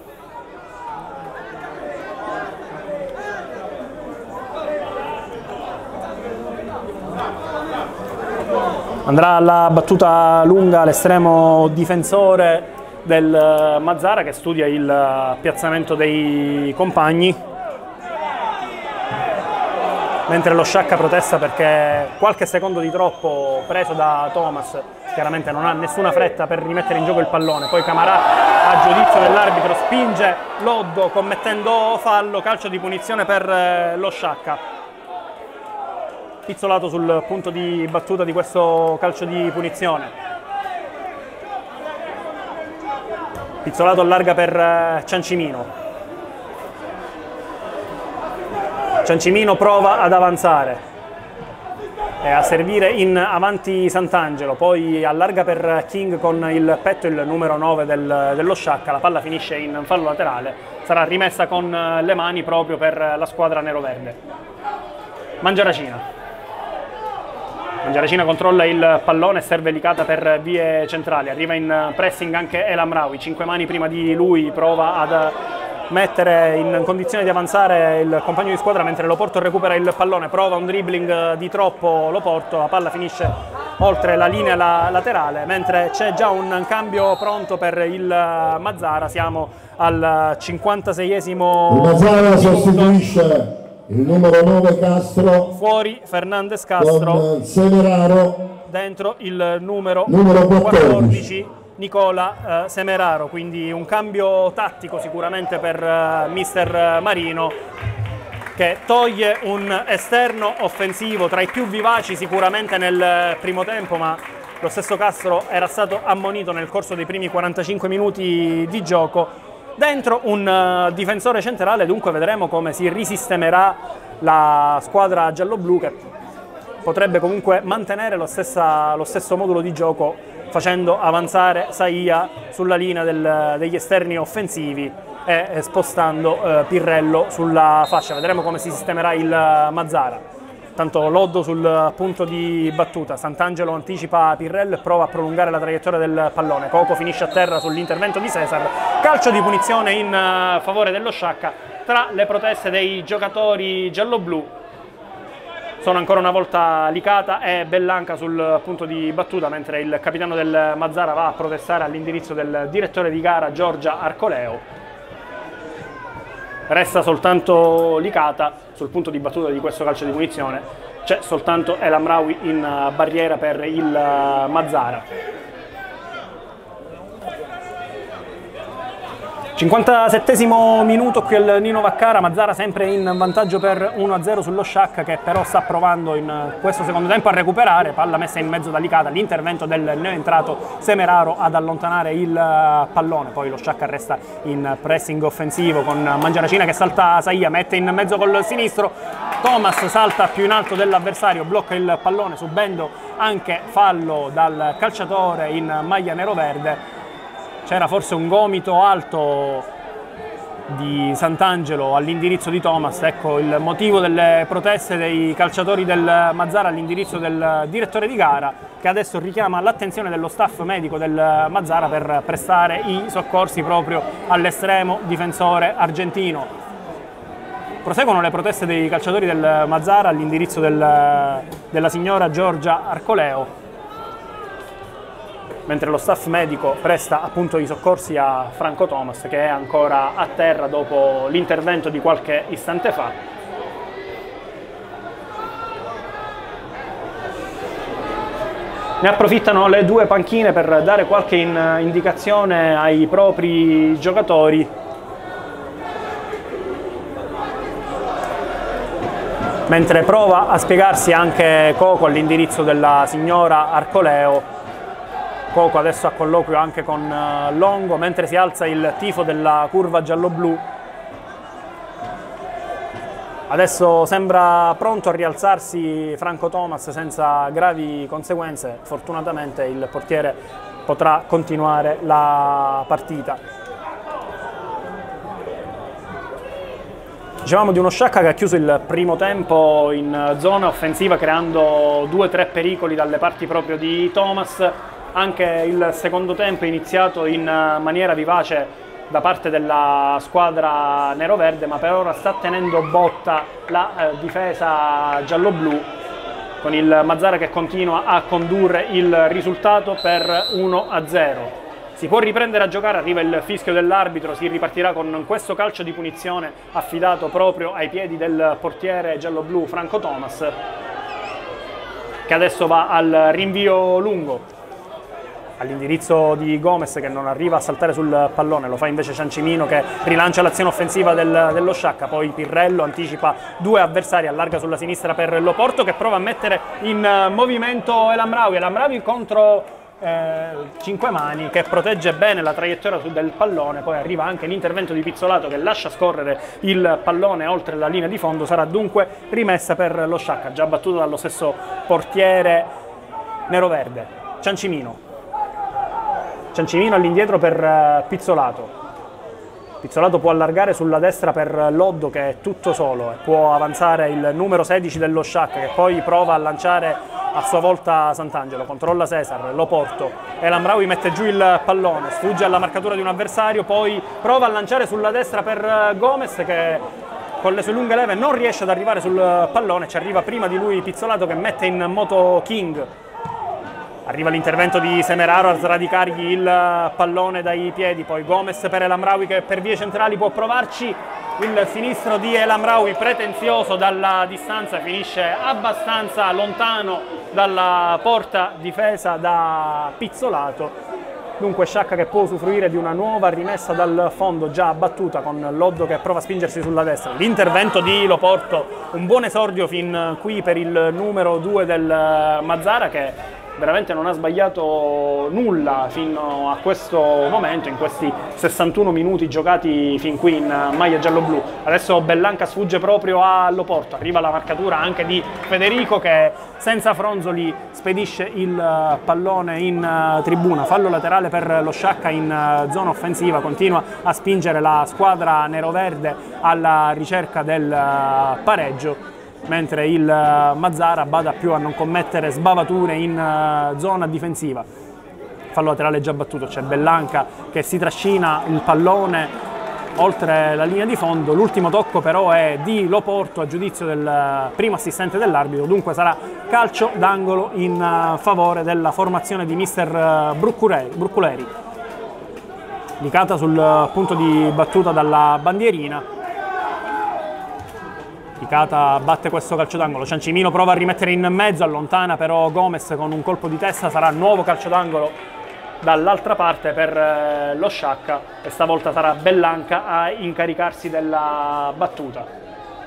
Andrà alla battuta lunga l'estremo difensore del Mazzara che studia il piazzamento dei compagni, mentre lo Sciacca protesta perché qualche secondo di troppo preso da Thomas, chiaramente non ha nessuna fretta per rimettere in gioco il pallone. Poi Camarà, a giudizio dell'arbitro, spinge Loddo commettendo fallo, calcio di punizione per lo Sciacca. Pizzolato sul punto di battuta di questo calcio di punizione. Pizzolato allarga per Ciancimino. Ciancimino prova ad avanzare e a servire in avanti Sant'Angelo, poi allarga per King con il petto, il numero nove del, dello Sciacca. La palla finisce in fallo laterale, sarà rimessa con le mani proprio per la squadra neroverde. Mangiarracina. Mangiaracina controlla il pallone e serve Licata per vie centrali, arriva in pressing anche El Amraoui, cinque mani prima di lui, prova ad mettere in condizione di avanzare il compagno di squadra mentre Loporto recupera il pallone, prova un dribbling di troppo Loporto, la palla finisce oltre la linea laterale, mentre c'è già un cambio pronto per il Mazara, siamo al cinquantaseiesimo il Mazara sostituisce il numero nove Castro, fuori Fernandez Castro, con Semeraro, dentro il numero, numero quattordici, quattordici Nicola eh, Semeraro, quindi un cambio tattico sicuramente per eh, mister Marino, che toglie un esterno offensivo tra i più vivaci sicuramente nel primo tempo, ma lo stesso Castro era stato ammonito nel corso dei primi quarantacinque minuti di gioco. Dentro un uh, difensore centrale, dunque vedremo come si risistemerà la squadra gialloblu, che potrebbe comunque mantenere lo, stessa, lo stesso modulo di gioco, facendo avanzare Saia sulla linea del, degli esterni offensivi e, e spostando uh, Pirrello sulla fascia. Vedremo come si sistemerà il uh, Mazara. Tanto Loddo sul punto di battuta, Sant'Angelo anticipa Pirrello e prova a prolungare la traiettoria del pallone. Coco finisce a terra sull'intervento di Cesar, calcio di punizione in favore dello Sciacca. Tra le proteste dei giocatori gialloblu sono ancora una volta Licata e Bellanca sul punto di battuta, mentre il capitano del Mazara va a protestare all'indirizzo del direttore di gara Giorgia Arcoleo. Resta soltanto Licata sul punto di battuta di questo calcio di punizione, c'è soltanto El Amraoui in barriera per il Mazara. cinquantasettesimo minuto qui al Nino Vaccara, Mazara sempre in vantaggio per uno a zero sullo Sciacca, che però sta provando in questo secondo tempo a recuperare, palla messa in mezzo da Licata, l'intervento del neoentrato Semeraro ad allontanare il pallone, poi lo Sciacca resta in pressing offensivo con Mangiaracina che salta Saia, mette in mezzo col sinistro, Thomas salta più in alto dell'avversario, blocca il pallone subendo anche fallo dal calciatore in maglia nero-verde. C'era forse un gomito alto di Sant'Angelo all'indirizzo di Thomas, ecco il motivo delle proteste dei calciatori del Mazara all'indirizzo del direttore di gara, che adesso richiama l'attenzione dello staff medico del Mazara per prestare i soccorsi proprio all'estremo difensore argentino. Proseguono le proteste dei calciatori del Mazara all'indirizzo del, della signora Giorgia Arcoleo, mentre lo staff medico presta appunto i soccorsi a Franco Thomas, che è ancora a terra dopo l'intervento di qualche istante fa. Ne approfittano le due panchine per dare qualche in indicazione ai propri giocatori. Mentre prova a spiegarsi anche Coco all'indirizzo della signora Arcoleo. Coco adesso a colloquio anche con Longo, mentre si alza il tifo della curva gialloblu. Adesso sembra pronto a rialzarsi Franco Thomas senza gravi conseguenze. Fortunatamente il portiere potrà continuare la partita. Dicevamo di uno Sciacca che ha chiuso il primo tempo in zona offensiva creando due o tre pericoli dalle parti proprio di Thomas. Anche il secondo tempo è iniziato in maniera vivace da parte della squadra neroverde, ma per ora sta tenendo botta la eh, difesa gialloblu, con il Mazara che continua a condurre il risultato per uno a zero. Si può riprendere a giocare, arriva il fischio dell'arbitro, si ripartirà con questo calcio di punizione affidato proprio ai piedi del portiere gialloblu Franco Thomas, che adesso va al rinvio lungo all'indirizzo di Gomez, che non arriva a saltare sul pallone, lo fa invece Ciancimino che rilancia l'azione offensiva del, dello Sciacca, poi Pirrello anticipa due avversari, allarga sulla sinistra per Loporto che prova a mettere in movimento El Amraoui, El Amraoui contro eh, cinque mani che protegge bene la traiettoria del pallone, poi arriva anche l'intervento di Pizzolato che lascia scorrere il pallone oltre la linea di fondo, sarà dunque rimessa per lo Sciacca, già battuto dallo stesso portiere neroverde. Ciancimino Ciancimino all'indietro per Pizzolato. Pizzolato può allargare sulla destra per Loddo che è tutto solo e può avanzare il numero sedici dello Sciacca, che poi prova a lanciare a sua volta Sant'Angelo, controlla Cesar, Loporto, El Amraoui mette giù il pallone, sfugge alla marcatura di un avversario, poi prova a lanciare sulla destra per Gomez che con le sue lunghe leve non riesce ad arrivare sul pallone, ci arriva prima di lui Pizzolato che mette in moto King. Arriva l'intervento di Semeraro a sradicargli il pallone dai piedi, poi Gomez per El Amraoui che per vie centrali può provarci, il sinistro di El Amraoui pretenzioso dalla distanza, finisce abbastanza lontano dalla porta difesa da Pizzolato. Dunque Sciacca che può usufruire di una nuova rimessa dal fondo già battuta con Loddo che prova a spingersi sulla destra. L'intervento di Loporto, un buon esordio fin qui per il numero due del Mazzara che veramente non ha sbagliato nulla fino a questo momento, in questi sessantuno minuti giocati fin qui in maglia giallo-blu. Adesso Bellanca sfugge proprio a Loporto, arriva la marcatura anche di Federico che senza fronzoli spedisce il pallone in tribuna, fallo laterale per lo Sciacca in zona offensiva, continua a spingere la squadra neroverde alla ricerca del pareggio, mentre il Mazzara bada più a non commettere sbavature in zona difensiva. Fallo laterale già battuto, c'è Bellanca che si trascina il pallone oltre la linea di fondo, l'ultimo tocco però è di Loporto a giudizio del primo assistente dell'arbitro, dunque sarà calcio d'angolo in favore della formazione di mister Brucculeri. Licata sul punto di battuta dalla bandierina. Licata batte questo calcio d'angolo, Ciancimino prova a rimettere in mezzo, allontana però Gomez con un colpo di testa, sarà nuovo calcio d'angolo dall'altra parte per lo Sciacca e stavolta sarà Bellanca a incaricarsi della battuta.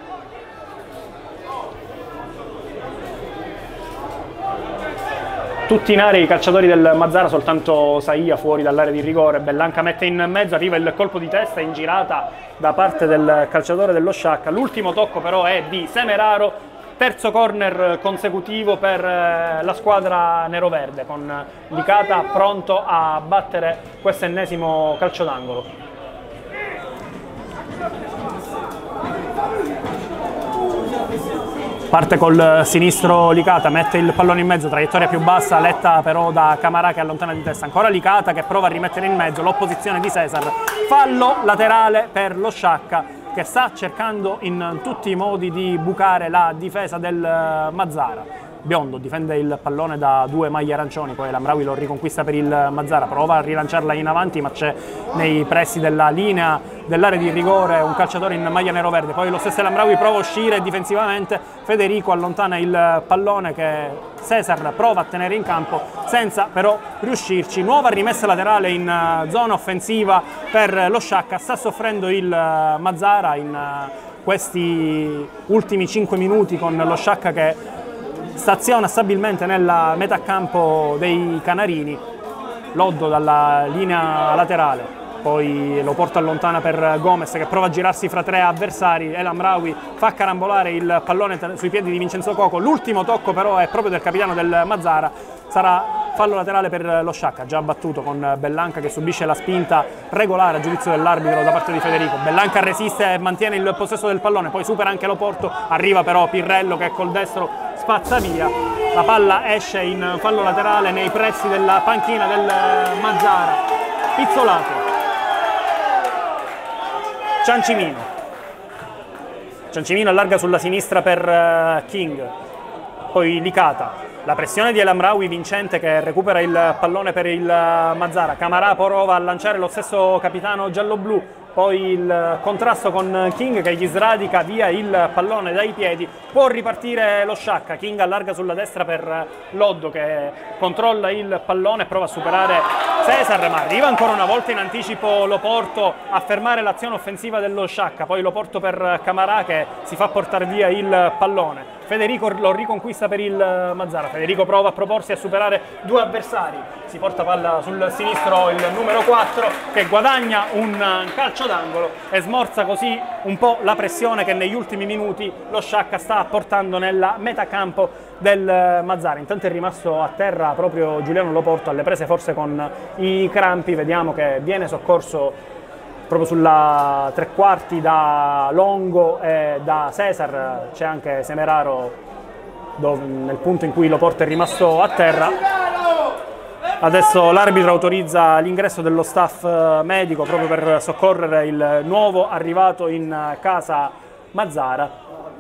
Tutti in area i calciatori del Mazzara, soltanto Saia fuori dall'area di rigore. Bellanca mette in mezzo, arriva il colpo di testa in girata da parte del calciatore dello Sciacca. L'ultimo tocco però è di Semeraro, terzo corner consecutivo per la squadra neroverde, con Licata pronto a battere questo ennesimo calcio d'angolo. Parte col sinistro Licata, mette il pallone in mezzo, traiettoria più bassa, letta però da Camarà che allontana di testa. Ancora Licata che prova a rimettere in mezzo, l'opposizione di Cesar. Fallo laterale per lo Sciacca che sta cercando in tutti i modi di bucare la difesa del Mazzara. Biondo difende il pallone da due maglie arancioni, poi l'Amraoui lo riconquista per il Mazzara, prova a rilanciarla in avanti ma c'è nei pressi della linea dell'area di rigore un calciatore in maglia nero-verde, poi lo stesso l'Amraoui prova a uscire difensivamente, Federico allontana il pallone che Cesar prova a tenere in campo senza però riuscirci. Nuova rimessa laterale in zona offensiva per lo Sciacca, sta soffrendo il Mazzara in questi ultimi cinque minuti con lo Sciacca che staziona stabilmente nella metà campo dei Canarini. Loddo dalla linea laterale, poi lo porta allontana per Gomez che prova a girarsi fra tre avversari. El Amraoui fa carambolare il pallone sui piedi di Vincenzo Coco, l'ultimo tocco però è proprio del capitano del Mazzara, sarà fallo laterale per lo Sciacca, già battuto con Bellanca che subisce la spinta regolare a giudizio dell'arbitro da parte di Federico. Bellanca resiste e mantiene il possesso del pallone, poi supera anche Loporto, arriva però Pirrello che col destro spazza via, la palla esce in fallo laterale nei pressi della panchina del Mazzara. Pizzolato, Ciancimino, Ciancimino allarga sulla sinistra per King, poi Licata. La pressione di El Amraoui vincente che recupera il pallone per il Mazzara. Camarà prova a lanciare lo stesso capitano giallo-blu, poi il contrasto con King che gli sradica via il pallone dai piedi. Può ripartire lo Sciacca, King allarga sulla destra per Loddo che controlla il pallone e prova a superare Cesar, ma arriva ancora una volta in anticipo Loporto a fermare l'azione offensiva dello Sciacca, poi Loporto per Camarà che si fa portare via il pallone. Federico lo riconquista per il Mazzara, Federico prova a proporsi a superare due avversari, si porta palla sul sinistro il numero quattro che guadagna un calcio d'angolo e smorza così un po' la pressione che negli ultimi minuti lo Sciacca sta portando nella metà campo del Mazzara. Intanto è rimasto a terra proprio Giuliano Loporto, alle prese forse con i crampi, vediamo che viene soccorso proprio sulla tre quarti da Longo e da Cesar, c'è anche Semeraro dove, nel punto in cui Loporto è rimasto a terra. Adesso l'arbitro autorizza l'ingresso dello staff medico proprio per soccorrere il nuovo arrivato in casa Mazzara.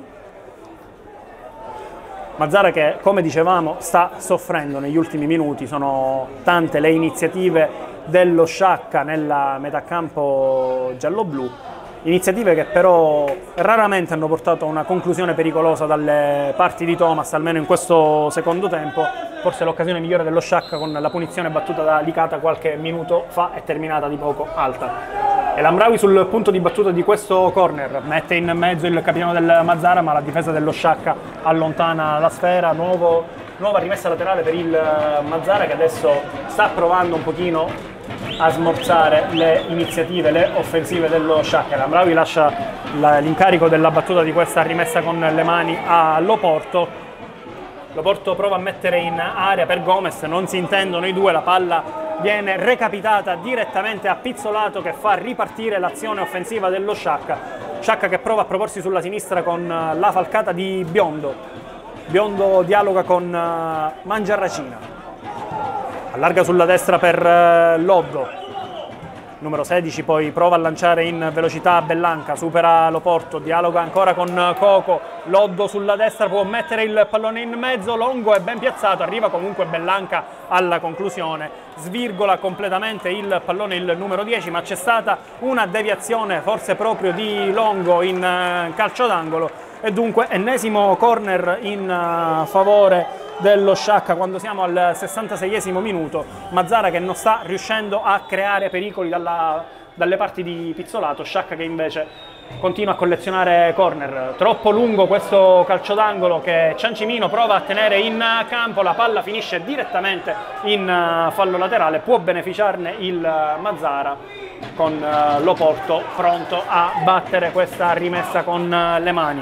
Mazzara che, come dicevamo, sta soffrendo negli ultimi minuti. Sono tante le iniziative dello Sciacca nella metacampo giallo-blu. Iniziative che però raramente hanno portato a una conclusione pericolosa dalle parti di Thomas, almeno in questo secondo tempo. Forse l'occasione migliore dello Sciacca con la punizione battuta da Licata qualche minuto fa è terminata di poco alta. E l'Amraoui sul punto di battuta di questo corner mette in mezzo il capitano del Mazzara, ma la difesa dello Sciacca allontana la sfera. Nuovo, nuova rimessa laterale per il Mazzara che adesso sta provando un pochino a smorzare le iniziative, le offensive dello Sciacca. L'Amraoui lascia l'incarico della battuta di questa rimessa con le mani a Loporto. Loporto prova a mettere in area per Gomez, non si intendono i due, la palla viene recapitata direttamente a Pizzolato che fa ripartire l'azione offensiva dello Sciacca. Sciacca che prova a proporsi sulla sinistra con la falcata di Biondo. Biondo dialoga con Mangiarracina. Allarga sulla destra per Loddo, numero sedici, poi prova a lanciare in velocità Bellanca, supera Loporto, dialoga ancora con Coco, Loddo sulla destra può mettere il pallone in mezzo, Longo è ben piazzato, arriva comunque Bellanca alla conclusione, svirgola completamente il pallone il numero dieci, ma c'è stata una deviazione forse proprio di Longo in calcio d'angolo e dunque ennesimo corner in favore dello Sciacca quando siamo al sessantaseiesimo minuto. Mazzara che non sta riuscendo a creare pericoli dalla, dalle parti di Pizzolato, Sciacca che invece continua a collezionare corner. Troppo lungo questo calcio d'angolo che Ciancimino prova a tenere in campo, la palla finisce direttamente in fallo laterale, può beneficiarne il Mazzara con Loporto pronto a battere questa rimessa con le mani.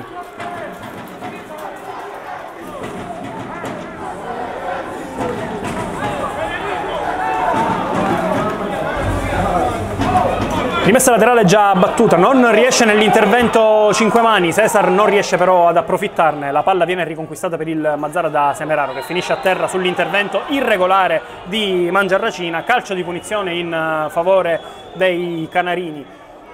Rimessa laterale già battuta, non riesce nell'intervento cinque mani, Cesar non riesce però ad approfittarne, la palla viene riconquistata per il Mazzara da Semeraro che finisce a terra sull'intervento irregolare di Mangiarracina, calcio di punizione in favore dei Canarini.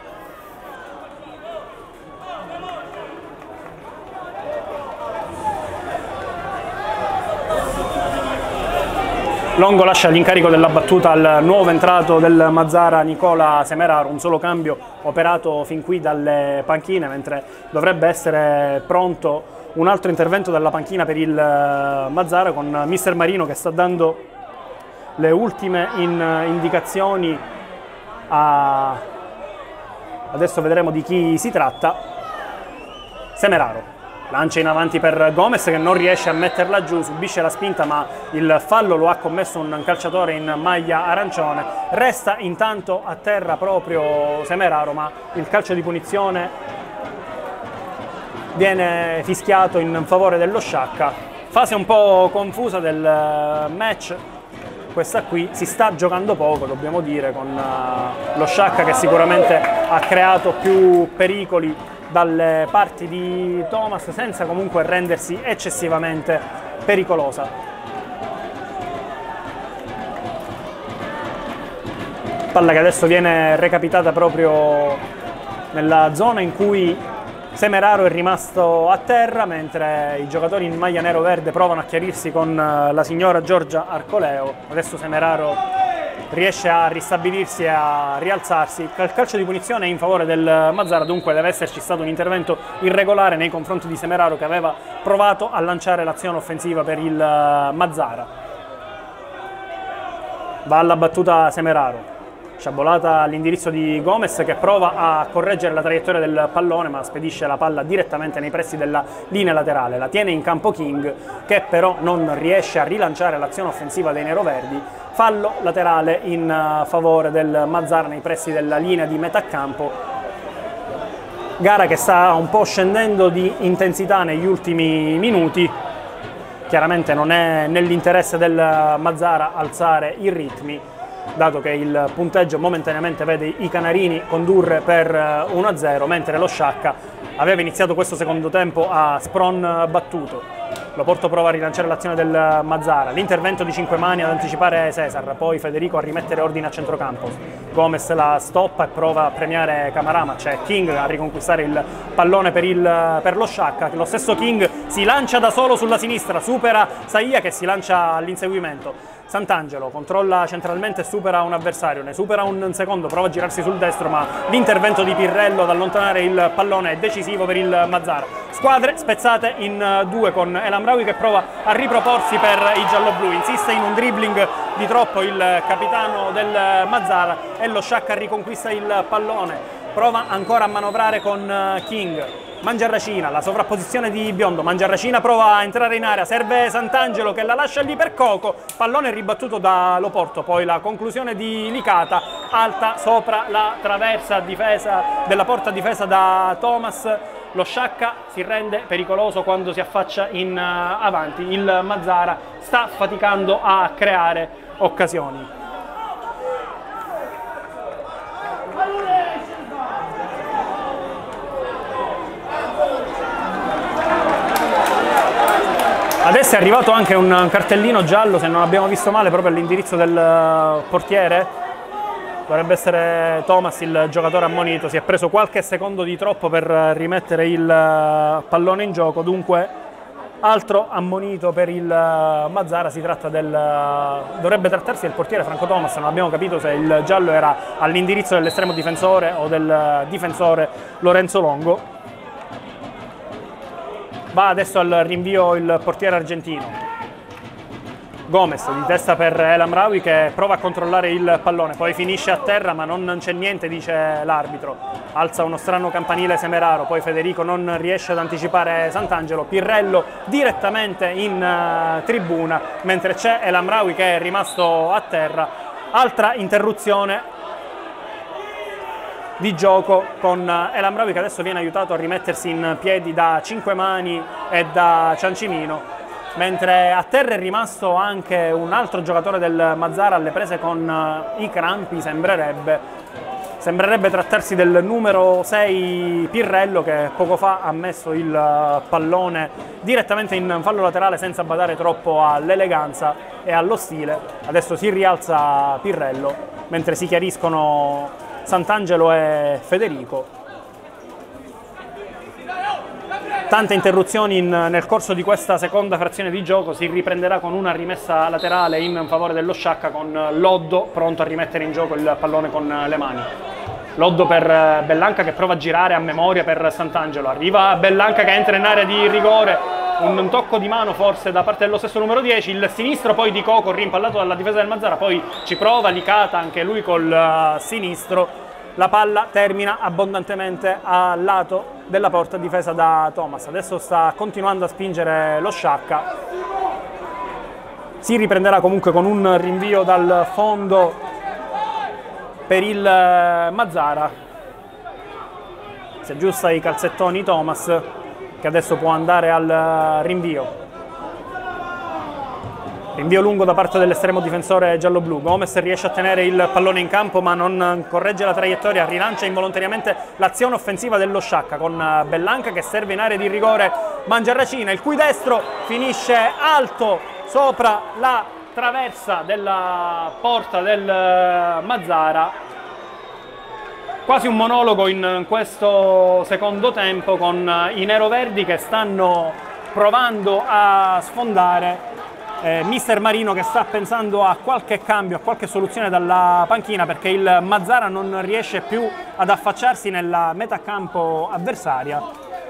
Longo lascia l'incarico della battuta al nuovo entrato del Mazzara Nicola Semeraro, un solo cambio operato fin qui dalle panchine, mentre dovrebbe essere pronto un altro intervento dalla panchina per il Mazzara con mister Marino che sta dando le ultime in indicazioni a... adesso vedremo di chi si tratta. Semeraro lancia in avanti per Gomez che non riesce a metterla giù, subisce la spinta ma il fallo lo ha commesso un calciatore in maglia arancione. Resta intanto a terra proprio Semeraro, ma il calcio di punizione viene fischiato in favore dello Sciacca. Fase un po' confusa del match, questa qui, si sta giocando poco dobbiamo dire, con lo Sciacca che sicuramente ha creato più pericoli dalle parti di Thomas senza comunque rendersi eccessivamente pericolosa. Palla che adesso viene recapitata proprio nella zona in cui Semeraro è rimasto a terra, mentre i giocatori in maglia nero-verde provano a chiarirsi con la signora Giorgia Arcoleo. Adesso Semeraro riesce a ristabilirsi e a rialzarsi. Il calcio di punizione è in favore del Mazzara, dunque deve esserci stato un intervento irregolare nei confronti di Semeraro che aveva provato a lanciare l'azione offensiva per il Mazzara. Va alla battuta Semeraro, sciabolata all'indirizzo di Gomez che prova a correggere la traiettoria del pallone ma spedisce la palla direttamente nei pressi della linea laterale. La tiene in campo King che però non riesce a rilanciare l'azione offensiva dei neroverdi. Fallo laterale in favore del Mazzara nei pressi della linea di metà campo. Gara che sta un po' scendendo di intensità negli ultimi minuti. Chiaramente non è nell'interesse del Mazzara alzare i ritmi, dato che il punteggio momentaneamente vede i Canarini condurre per uno a zero, mentre lo Sciacca aveva iniziato questo secondo tempo a spron battuto. L'Oporto prova a rilanciare l'azione del Mazzara, l'intervento di Cinquemani ad anticipare Cesar, poi Federico a rimettere ordine a centrocampo. Gomez la stoppa e prova a premiare Camarama, c'è King a riconquistare il pallone per, il, per lo Sciacca. Lo stesso King si lancia da solo sulla sinistra, supera Saia che si lancia all'inseguimento. Sant'Angelo controlla centralmente e supera un avversario, ne supera un secondo, prova a girarsi sul destro, ma l'intervento di Pirrello ad allontanare il pallone è decisivo per il Mazzara. Squadre spezzate in due con El Amraoui che prova a riproporsi per i gialloblu, insiste in un dribbling di troppo il capitano del Mazzara e lo Sciacca riconquista il pallone, prova ancora a manovrare con King. Mangiarracina, la sovrapposizione di Biondo, Mangiarracina prova a entrare in area, serve Sant'Angelo che la lascia lì per Coco, pallone ribattuto da Loporto, poi la conclusione di Licata, alta sopra la traversa difesa della porta difesa da Thomas. Lo Sciacca si rende pericoloso quando si affaccia in uh, avanti, il Mazzara sta faticando a creare occasioni. Adesso è arrivato anche un cartellino giallo, se non abbiamo visto male, proprio all'indirizzo del portiere. Dovrebbe essere Thomas il giocatore ammonito, si è preso qualche secondo di troppo per rimettere il pallone in gioco, dunque altro ammonito per il Mazzara. Si tratta del, dovrebbe trattarsi del portiere Franco Thomas, non abbiamo capito se il giallo era all'indirizzo dell'estremo difensore o del difensore Lorenzo Longo. Va adesso al rinvio il portiere argentino. Gomez di testa per El Amraoui che prova a controllare il pallone, poi finisce a terra ma non c'è niente, dice l'arbitro. Alza uno strano campanile Semeraro, poi Federico non riesce ad anticipare Sant'Angelo. Pirrello direttamente in uh, tribuna, mentre c'è El Amraoui che è rimasto a terra. Altra interruzione di gioco con El Amraoui che adesso viene aiutato a rimettersi in piedi da Cinquemani e da Ciancimino, mentre a terra è rimasto anche un altro giocatore del Mazzara alle prese con i crampi, sembrerebbe, sembrerebbe trattarsi del numero sei Pirrello che poco fa ha messo il pallone direttamente in fallo laterale senza badare troppo all'eleganza e allo stile. Adesso si rialza Pirrello mentre si chiariscono Sant'Angelo e Federico. Tante interruzioni in, nel corso di questa seconda frazione di gioco. Si riprenderà con una rimessa laterale in favore dello Sciacca con Loddo pronto a rimettere in gioco il pallone con le mani. Loddo per Bellanca che prova a girare a memoria per Sant'Angelo, arriva Bellanca che entra in area di rigore, un tocco di mano forse da parte dello stesso numero dieci, il sinistro poi di Coco rimpallato dalla difesa del Mazzara, poi ci prova Licata anche lui col sinistro, la palla termina abbondantemente al lato della porta difesa da Thomas. Adesso sta continuando a spingere lo Sciacca, si riprenderà comunque con un rinvio dal fondo per il Mazzara, si aggiusta i calzettoni Thomas che adesso può andare al rinvio. Rinvio lungo da parte dell'estremo difensore giallo-blu. Gomez riesce a tenere il pallone in campo ma non corregge la traiettoria, rilancia involontariamente l'azione offensiva dello Sciacca con Bellanca che serve in area di rigore Mangiarracina, il cui destro finisce alto sopra la traversa della porta del Mazzara. Quasi un monologo in questo secondo tempo con i neroverdi che stanno provando a sfondare. Eh, mister Marino che sta pensando a qualche cambio, a qualche soluzione dalla panchina perché il Mazzara non riesce più ad affacciarsi nella metà campo avversaria.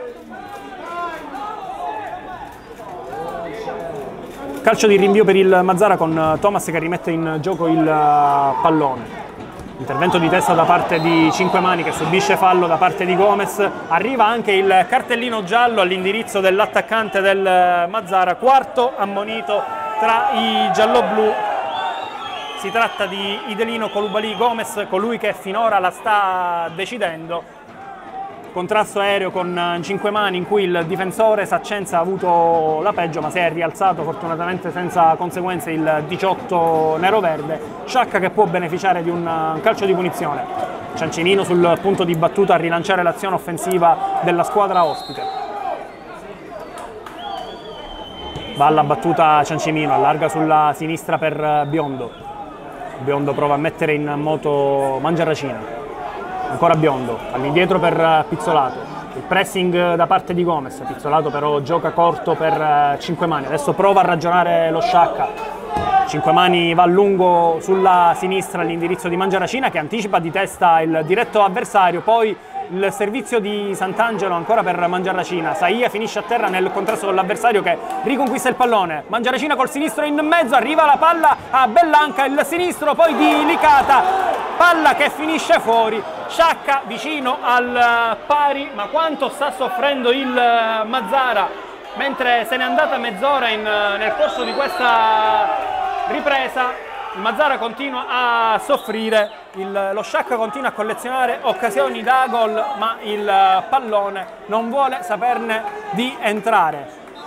Calcio di rinvio per il Mazzara con Thomas che rimette in gioco il pallone. Intervento di testa da parte di Cinquemani che subisce fallo da parte di Gomez. Arriva anche il cartellino giallo all'indirizzo dell'attaccante del Mazzara, quarto ammonito tra i gialloblu. Si tratta di Idelino Coulibaly Gomez, colui che finora la sta decidendo. Contrasto aereo con Cinquemani in cui il difensore Saccenza ha avuto la peggio ma si è rialzato fortunatamente senza conseguenze il diciotto neroverde. Sciacca che può beneficiare di un calcio di punizione. Ciancimino sul punto di battuta a rilanciare l'azione offensiva della squadra ospite. va alla battuta Ciancimino, allarga sulla sinistra per Biondo. Biondo prova a mettere in moto Mangiaracina, ancora Biondo, all'indietro per Pizzolato, il pressing da parte di Gomez, Pizzolato però gioca corto per Cinquemani, adesso prova a ragionare lo Sciacca. Cinquemani va a lungo sulla sinistra all'indirizzo di Mangiaracina che anticipa di testa il diretto avversario, poi il servizio di Sant'Angelo ancora per Mangiaracina, Saia finisce a terra nel contrasto con l'avversario che riconquista il pallone, Mangiaracina col sinistro in mezzo, arriva la palla a Bellanca, il sinistro poi di Licata, palla che finisce fuori, Sciacca vicino al pari, ma quanto sta soffrendo il Mazzara, mentre se n'è andata mezz'ora nel corso di questa ripresa, il Mazzara continua a soffrire, il, lo Sciacca continua a collezionare occasioni da gol, ma il pallone non vuole saperne di entrare.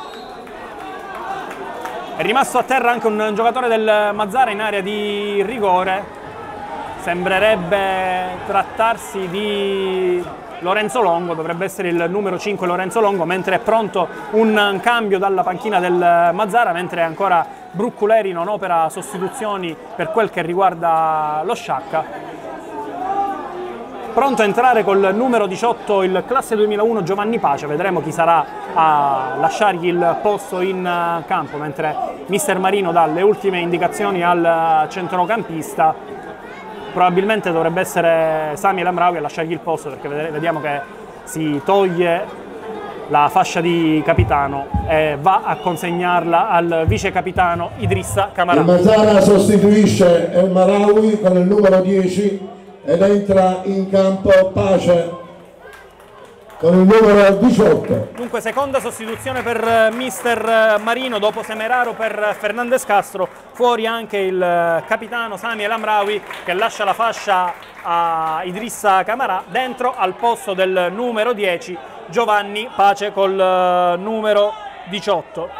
È rimasto a terra anche un giocatore del Mazzara in area di rigore, sembrerebbe trattarsi di Lorenzo Longo, dovrebbe essere il numero cinque Lorenzo Longo, mentre è pronto un cambio dalla panchina del Mazzara, mentre ancora Brucculeri non opera sostituzioni per quel che riguarda lo Sciacca. Pronto a entrare col numero diciotto il classe duemilauno Giovanni Pace, vedremo chi sarà a lasciargli il posto in campo, mentre mister Marino dà le ultime indicazioni al centrocampista. Probabilmente dovrebbe essere Sami Lamraoui a lasciargli il posto, perché vediamo che si toglie la fascia di capitano e va a consegnarla al vice capitano Idrissa Camarà. Il Mazzara sostituisce El Marawi con il numero dieci ed entra in campo Pace con il numero diciotto. Dunque seconda sostituzione per mister Marino, dopo Semeraro per Fernandez Castro, fuori anche il capitano Sami El Amraoui che lascia la fascia a Idrissa Camarà, dentro al posto del numero dieci Giovanni Pace col numero diciotto.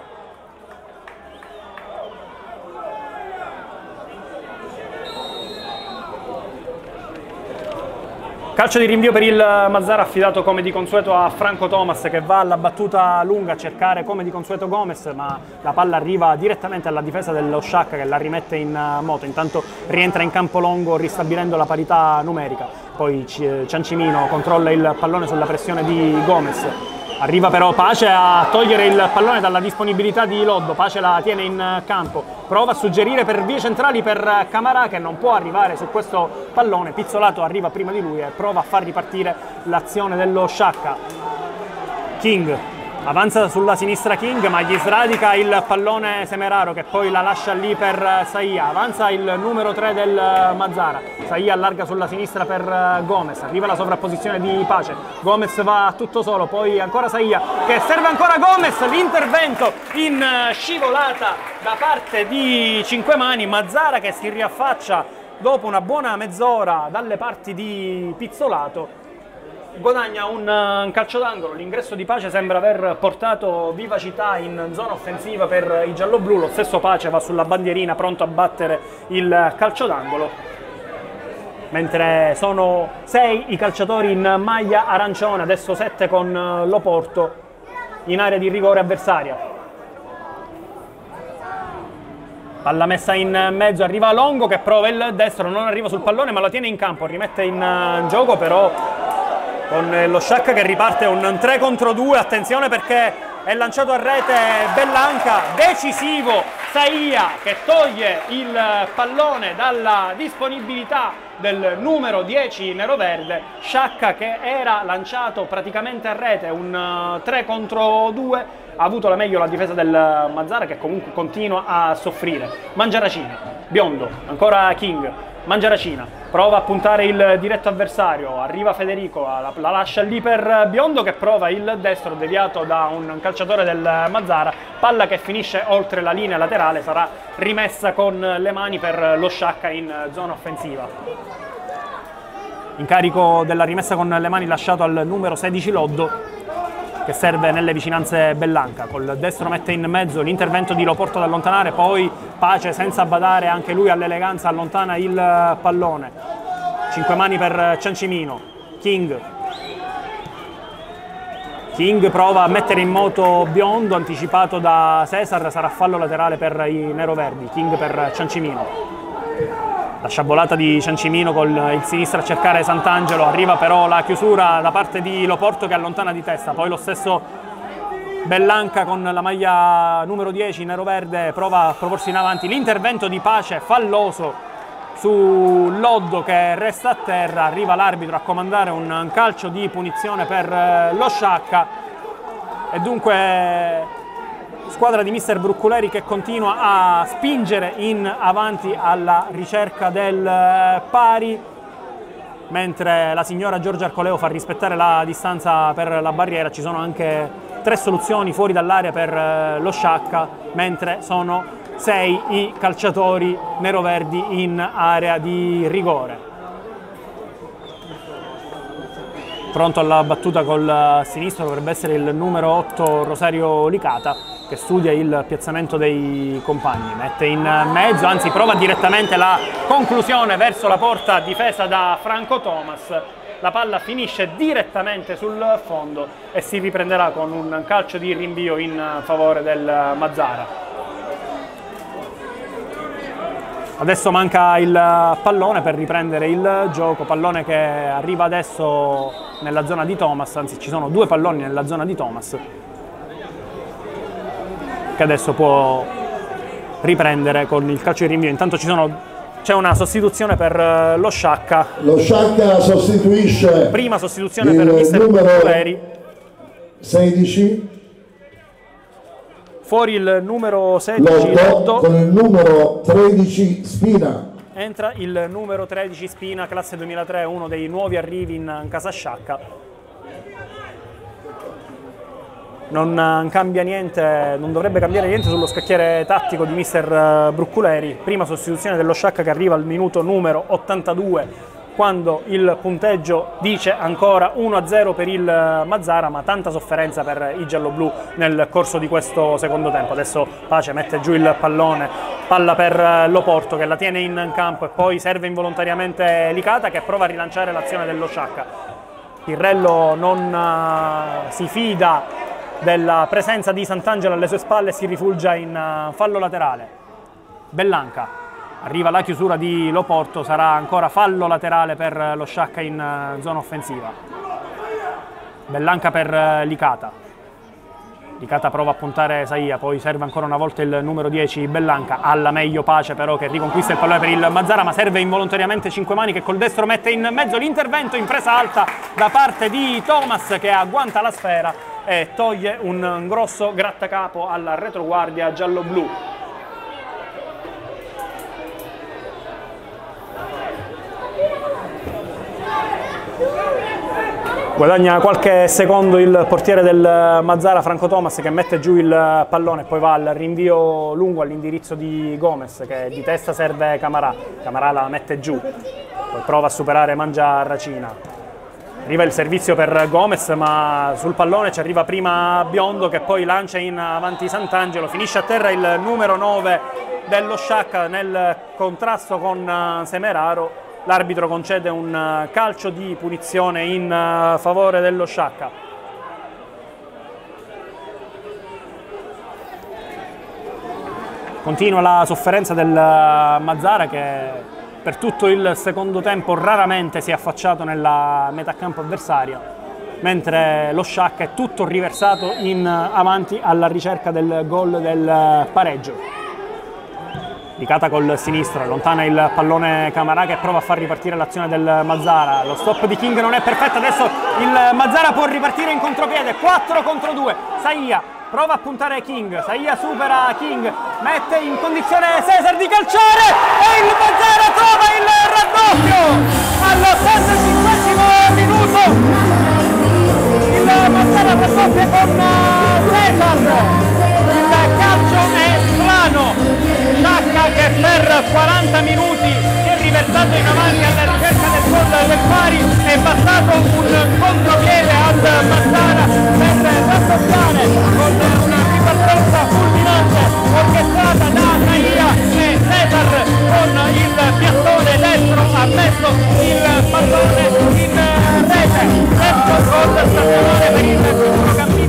Calcio di rinvio per il Mazzara affidato come di consueto a Franco Thomas, che va alla battuta lunga a cercare come di consueto Gomez, ma la palla arriva direttamente alla difesa dello Sciacca che la rimette in moto. Intanto rientra in campo Longo ristabilendo la parità numerica, poi Ciancimino controlla il pallone sulla pressione di Gomez. Arriva però Pace a togliere il pallone dalla disponibilità di Loddo, Pace la tiene in campo, prova a suggerire per vie centrali per Camarà che non può arrivare su questo pallone, Pizzolato arriva prima di lui e prova a far ripartire l'azione dello Sciacca. King avanza sulla sinistra King, ma gli sradica il pallone Semeraro che poi la lascia lì per Saia. Avanza il numero tre del Mazzara, Saia allarga sulla sinistra per Gomez, arriva la sovrapposizione di Pace, Gomez va tutto solo, poi ancora Saia che serve ancora Gomez, l'intervento in scivolata da parte di Cinquemani, Mazzara che si riaffaccia dopo una buona mezz'ora dalle parti di Pizzolato, guadagna un calcio d'angolo. L'ingresso di Pace sembra aver portato vivacità in zona offensiva per i gialloblu, lo stesso Pace va sulla bandierina pronto a battere il calcio d'angolo, mentre sono sei i calciatori in maglia arancione, adesso sette con l'Oporto in area di rigore avversaria. Palla messa in mezzo, arriva Longo che prova il destro, non arriva sul pallone ma la tiene in campo, rimette in gioco però con lo Sciacca che riparte un tre contro due, attenzione perché è lanciato a rete Bellanca, decisivo Saia che toglie il pallone dalla disponibilità del numero dieci neroverde, Sciacca che era lanciato praticamente a rete, un tre contro due, ha avuto la meglio la difesa del Mazzara che comunque continua a soffrire. Mangiaracina, Biondo, ancora King, Mangiaracina, prova a puntare il diretto avversario, arriva Federico, la, la lascia lì per Biondo che prova il destro deviato da un calciatore del Mazzara, palla che finisce oltre la linea laterale, sarà rimessa con le mani per lo Sciacca in zona offensiva. Incarico della rimessa con le mani lasciato al numero sedici Loddo che serve nelle vicinanze Bellanca, col destro mette in mezzo l'intervento di Loporto ad allontanare, poi Pace senza badare anche lui all'eleganza allontana il pallone, Cinquemani per Ciancimino, King King prova a mettere in moto Biondo, anticipato da Cesar, sarà fallo laterale per i neroverdi. King per Ciancimino, la sciabolata di Ciancimino con il sinistro a cercare Sant'Angelo, arriva però la chiusura da parte di Loporto che allontana di testa, poi lo stesso Bellanca con la maglia numero dieci neroverde prova a proporsi in avanti, l'intervento di Pace falloso su Loddo che resta a terra, arriva l'arbitro a comandare un calcio di punizione per lo Sciacca e dunque squadra di mister Brucculeri che continua a spingere in avanti alla ricerca del pari, mentre la signora Giorgia Arcoleo fa rispettare la distanza per la barriera. Ci sono anche tre soluzioni fuori dall'area per lo Sciacca, mentre sono sei i calciatori neroverdi in area di rigore. Pronto alla battuta col sinistro dovrebbe essere il numero otto Rosario Licata, che studia il piazzamento dei compagni, mette in mezzo, anzi prova direttamente la conclusione verso la porta difesa da Franco Thomas. La palla finisce direttamente sul fondo e si riprenderà con un calcio di rinvio in favore del Mazzara. Adesso manca il pallone per riprendere il gioco, pallone che arriva adesso nella zona di Thomas, anzi ci sono due palloni nella zona di Thomas, che adesso può riprendere con il calcio di rinvio. Intanto ci sono c'è una sostituzione per lo Sciacca. Lo Sciacca sostituisce prima sostituzione per mister Brucculeri. sedici. Fuori il numero sedici Lotto, con il numero tredici Spina. Entra il numero tredici Spina, classe duemilatré, uno dei nuovi arrivi in casa Sciacca. Non cambia niente, non dovrebbe cambiare niente sullo scacchiere tattico di mister Brucculeri. Prima sostituzione dello Sciacca che arriva al minuto numero ottantadue, quando il punteggio dice ancora uno a zero per il Mazzara, ma tanta sofferenza per i gialloblu nel corso di questo secondo tempo. Adesso Pace mette giù il pallone, palla per Loporto che la tiene in campo e poi serve involontariamente Licata che prova a rilanciare l'azione dello Sciacca. Pirrello non uh, si fida della presenza di Sant'Angelo alle sue spalle e si rifugia in uh, fallo laterale. Bellanca. Arriva la chiusura di Loporto, sarà ancora fallo laterale per lo Sciacca in zona offensiva. Bellanca per Licata. Licata prova a puntare Saia, poi serve ancora una volta il numero dieci Bellanca, alla meglio Pace però che riconquista il pallone per il Mazzara, ma serve involontariamente Cinquemani che col destro mette in mezzo l'intervento in presa alta da parte di Thomas che agguanta la sfera e toglie un grosso grattacapo alla retroguardia giallo-blu. Guadagna qualche secondo il portiere del Mazzara, Franco Thomas, che mette giù il pallone e poi va al rinvio lungo all'indirizzo di Gomez, che di testa serve Camarà. Camarà la mette giù, poi prova a superare Mangia Racina. Arriva il servizio per Gomez, ma sul pallone ci arriva prima Biondo che poi lancia in avanti Sant'Angelo. Finisce a terra il numero nove dello Sciacca nel contrasto con Semeraro. L'arbitro concede un calcio di punizione in favore dello Sciacca. Continua la sofferenza del Mazzara che per tutto il secondo tempo raramente si è affacciato nella metà campo avversaria, mentre lo Sciacca è tutto riversato in avanti alla ricerca del gol del pareggio. Licata col sinistro, allontana il pallone Camarà che prova a far ripartire l'azione del Mazzara. Lo stop di King non è perfetto, adesso il Mazzara può ripartire in contropiede, quattro contro due. Saia prova a puntare King, Saia supera King, mette in condizione Cesar di calciare e il Mazzara trova il raddoppio all'ottantacinquesimo minuto. Il Mazzara raddoppia con Cesar. Il calcio è strano. Sciacca che per quaranta minuti si è riversato in avanti alla ricerca del gol del pari, è passato un contropiede al Mazzara per raddoppiare con una ripartenza fulminante orchestrata da Saia e Cesar con il piattone destro ha messo il pallone in rete. Terzo gol stagionale per il campione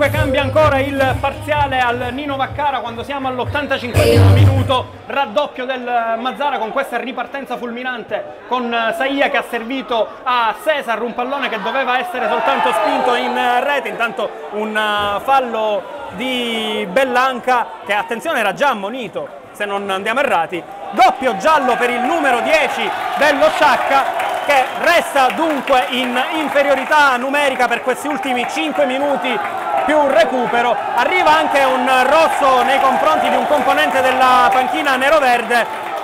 Comunque cambia ancora il parziale al Nino Vaccaro quando siamo all'ottantacinquesimo minuto, raddoppio del Mazzara con questa ripartenza fulminante con Saia che ha servito a Cesar un pallone che doveva essere soltanto spinto in rete. Intanto un fallo di Bellanca che, attenzione, era già ammonito se non andiamo errati. Doppio giallo per il numero dieci dello Sciacca, che resta dunque in inferiorità numerica per questi ultimi cinque minuti più recupero. Arriva anche un rosso nei confronti di un componente della panchina neroverde.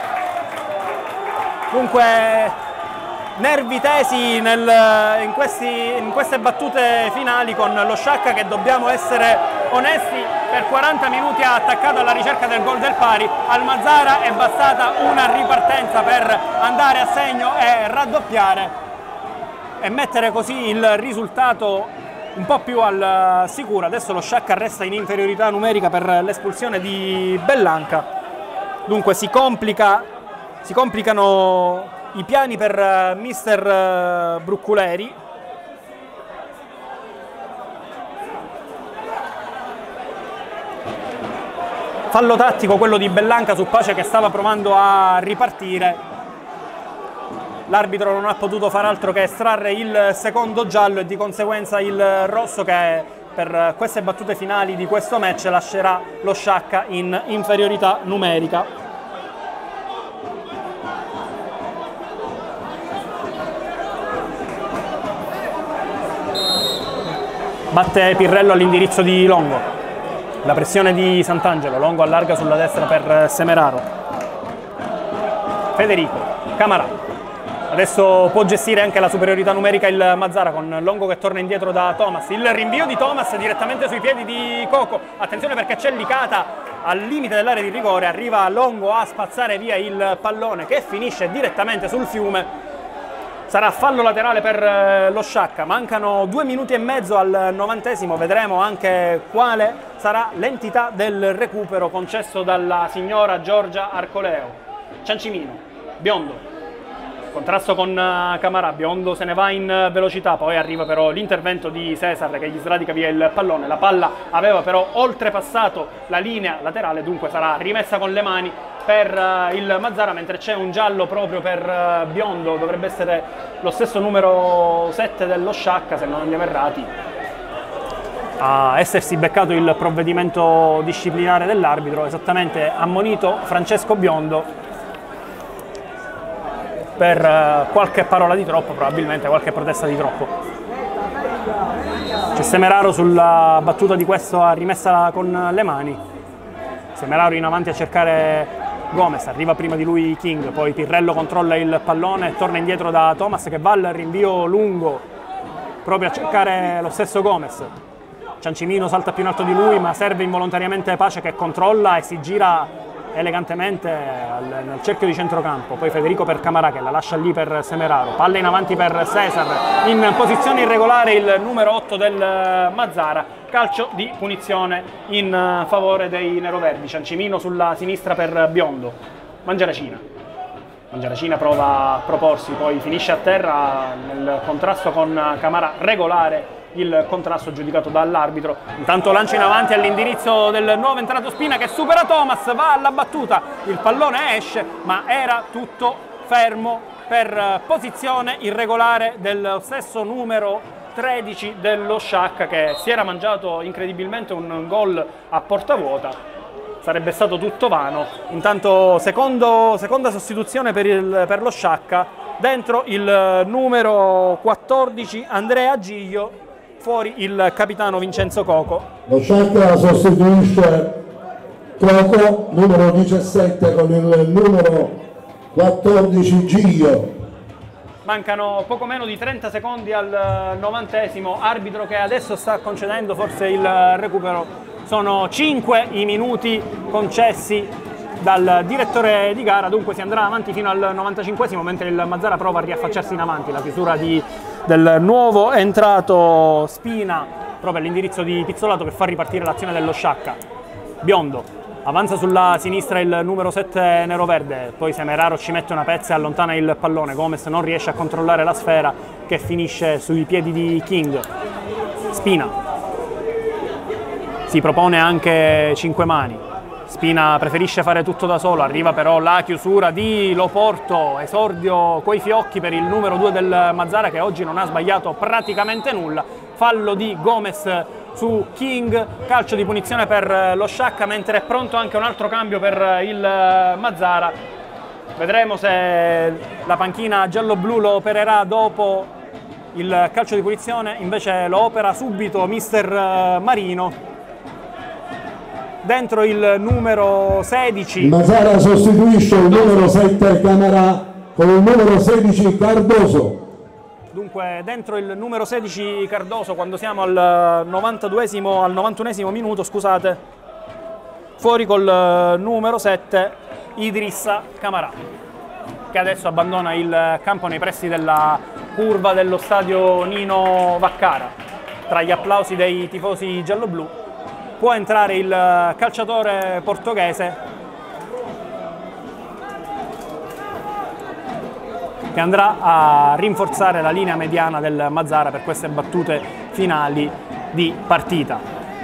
Dunque nervi tesi nel, in, questi, in queste battute finali, con lo Sciacca che, dobbiamo essere onesti, per quaranta minuti ha attaccato alla ricerca del gol del pari. Al Mazzara è bastata una ripartenza per andare a segno e raddoppiare e mettere così il risultato un po' più al sicuro. Adesso lo Sciacca resta in inferiorità numerica per l'espulsione di Bellanca. Dunque si complica, si complicano i piani per mister Brucculeri. Fallo tattico quello di Bellanca su Pace che stava provando a ripartire. L'arbitro non ha potuto far altro che estrarre il secondo giallo e di conseguenza il rosso, che per queste battute finali di questo match lascerà lo Sciacca in inferiorità numerica. Batte Pirrello all'indirizzo di Longo, la pressione di Sant'Angelo, Longo allarga sulla destra per Semeraro. Federico, Camarà, adesso può gestire anche la superiorità numerica il Mazzara con Longo che torna indietro da Thomas. Il rinvio di Thomas direttamente sui piedi di Coco, attenzione perché c'è Licata al limite dell'area di rigore, arriva Longo a spazzare via il pallone che finisce direttamente sul fiume. Sarà fallo laterale per lo Sciacca, mancano due minuti e mezzo al novantesimo, vedremo anche quale sarà l'entità del recupero concesso dalla signora Giorgia Arcoleo. Ciancimino, Biondo, contrasto con Camarà, Biondo se ne va in velocità, poi arriva però l'intervento di Cesar che gli sradica via il pallone. La palla aveva però oltrepassato la linea laterale, dunque sarà rimessa con le mani per il Mazzara, mentre c'è un giallo proprio per Biondo. Dovrebbe essere lo stesso numero sette dello Sciacca, se non andiamo errati, a essersi beccato il provvedimento disciplinare dell'arbitro, esattamente ammonito Francesco Biondo per qualche parola di troppo, probabilmente qualche protesta di troppo. C'è Semeraro sulla battuta di questo, ha rimessa con le mani. Semeraro in avanti a cercare Gomez, arriva prima di lui King, poi Pirrello controlla il pallone e torna indietro da Thomas che va al rinvio lungo proprio a cercare lo stesso Gomez. Ciancimino salta più in alto di lui ma serve involontariamente Pace che controlla e si gira elegantemente al, nel cerchio di centrocampo. Poi Federico per Camarà che la lascia lì per Semeraro, palla in avanti per Cesar, in posizione irregolare il numero otto del Mazzara, calcio di punizione in favore dei neroverdi. Ciancimino sulla sinistra per Biondo, Mangiaracina, Mangiaracina prova a proporsi, poi finisce a terra nel contrasto con Camarà, regolare il contrasto giudicato dall'arbitro. Intanto lancia in avanti all'indirizzo del nuovo entrato Spina che supera Thomas, va alla battuta, il pallone esce ma era tutto fermo per posizione irregolare dello stesso numero tredici dello Sciacca, che si era mangiato incredibilmente un gol a porta vuota. Sarebbe stato tutto vano. Intanto secondo, seconda sostituzione per, il, per lo Sciacca, dentro il numero quattordici Andrea Giglio, fuori il capitano Vincenzo Coco. Lo Sciacca sostituisce Coco, numero diciassette, con il numero quattordici Giglio. Mancano poco meno di trenta secondi al novantesimo, arbitro che adesso sta concedendo forse il recupero. Sono cinque i minuti concessi dal direttore di gara, dunque si andrà avanti fino al novantacinquesimo, mentre il Mazzara prova a riaffacciarsi in avanti. La chiusura di, del nuovo entrato Spina proprio all'indirizzo di Pizzolato che fa ripartire l'azione dello Sciacca. Biondo avanza sulla sinistra il numero sette neroverde, poi Semeraro ci mette una pezza e allontana il pallone. Gomez non riesce a controllare la sfera che finisce sui piedi di King. Spina, si propone anche cinque mani. Spina preferisce fare tutto da solo, arriva però la chiusura di Loporto, esordio coi fiocchi per il numero due del Mazzara, che oggi non ha sbagliato praticamente nulla. Fallo di Gomez su King, calcio di punizione per lo Sciacca, mentre è pronto anche un altro cambio per il Mazzara. Vedremo se la panchina giallo-blu lo opererà dopo il calcio di punizione, invece lo opera subito mister Marino. Dentro il numero sedici. Mazzara sostituisce il numero sette Camara con il numero sedici Cardoso. Dunque dentro il numero sedici Cardoso, quando siamo al novantaduesimo, al novantunesimo minuto, scusate, fuori col numero sette Idrissa Camara, che adesso abbandona il campo nei pressi della curva dello stadio Nino Vaccara. Tra gli applausi dei tifosi gialloblu può entrare il calciatore portoghese, che andrà a rinforzare la linea mediana del Mazzara per queste battute finali di partita.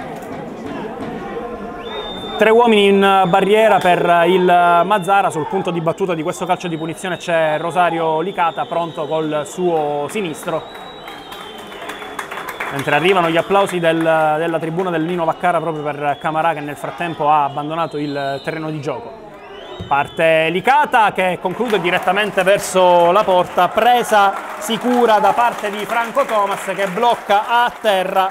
Tre uomini in barriera per il Mazzara. Sul punto di battuta di questo calcio di punizione c'è Rosario Licata, pronto col suo sinistro. Mentre arrivano gli applausi del, della tribuna del Nino Vaccara proprio per Camarà, che nel frattempo ha abbandonato il terreno di gioco. Parte Licata, che conclude direttamente verso la porta, presa sicura da parte di Franco Thomas, che blocca a terra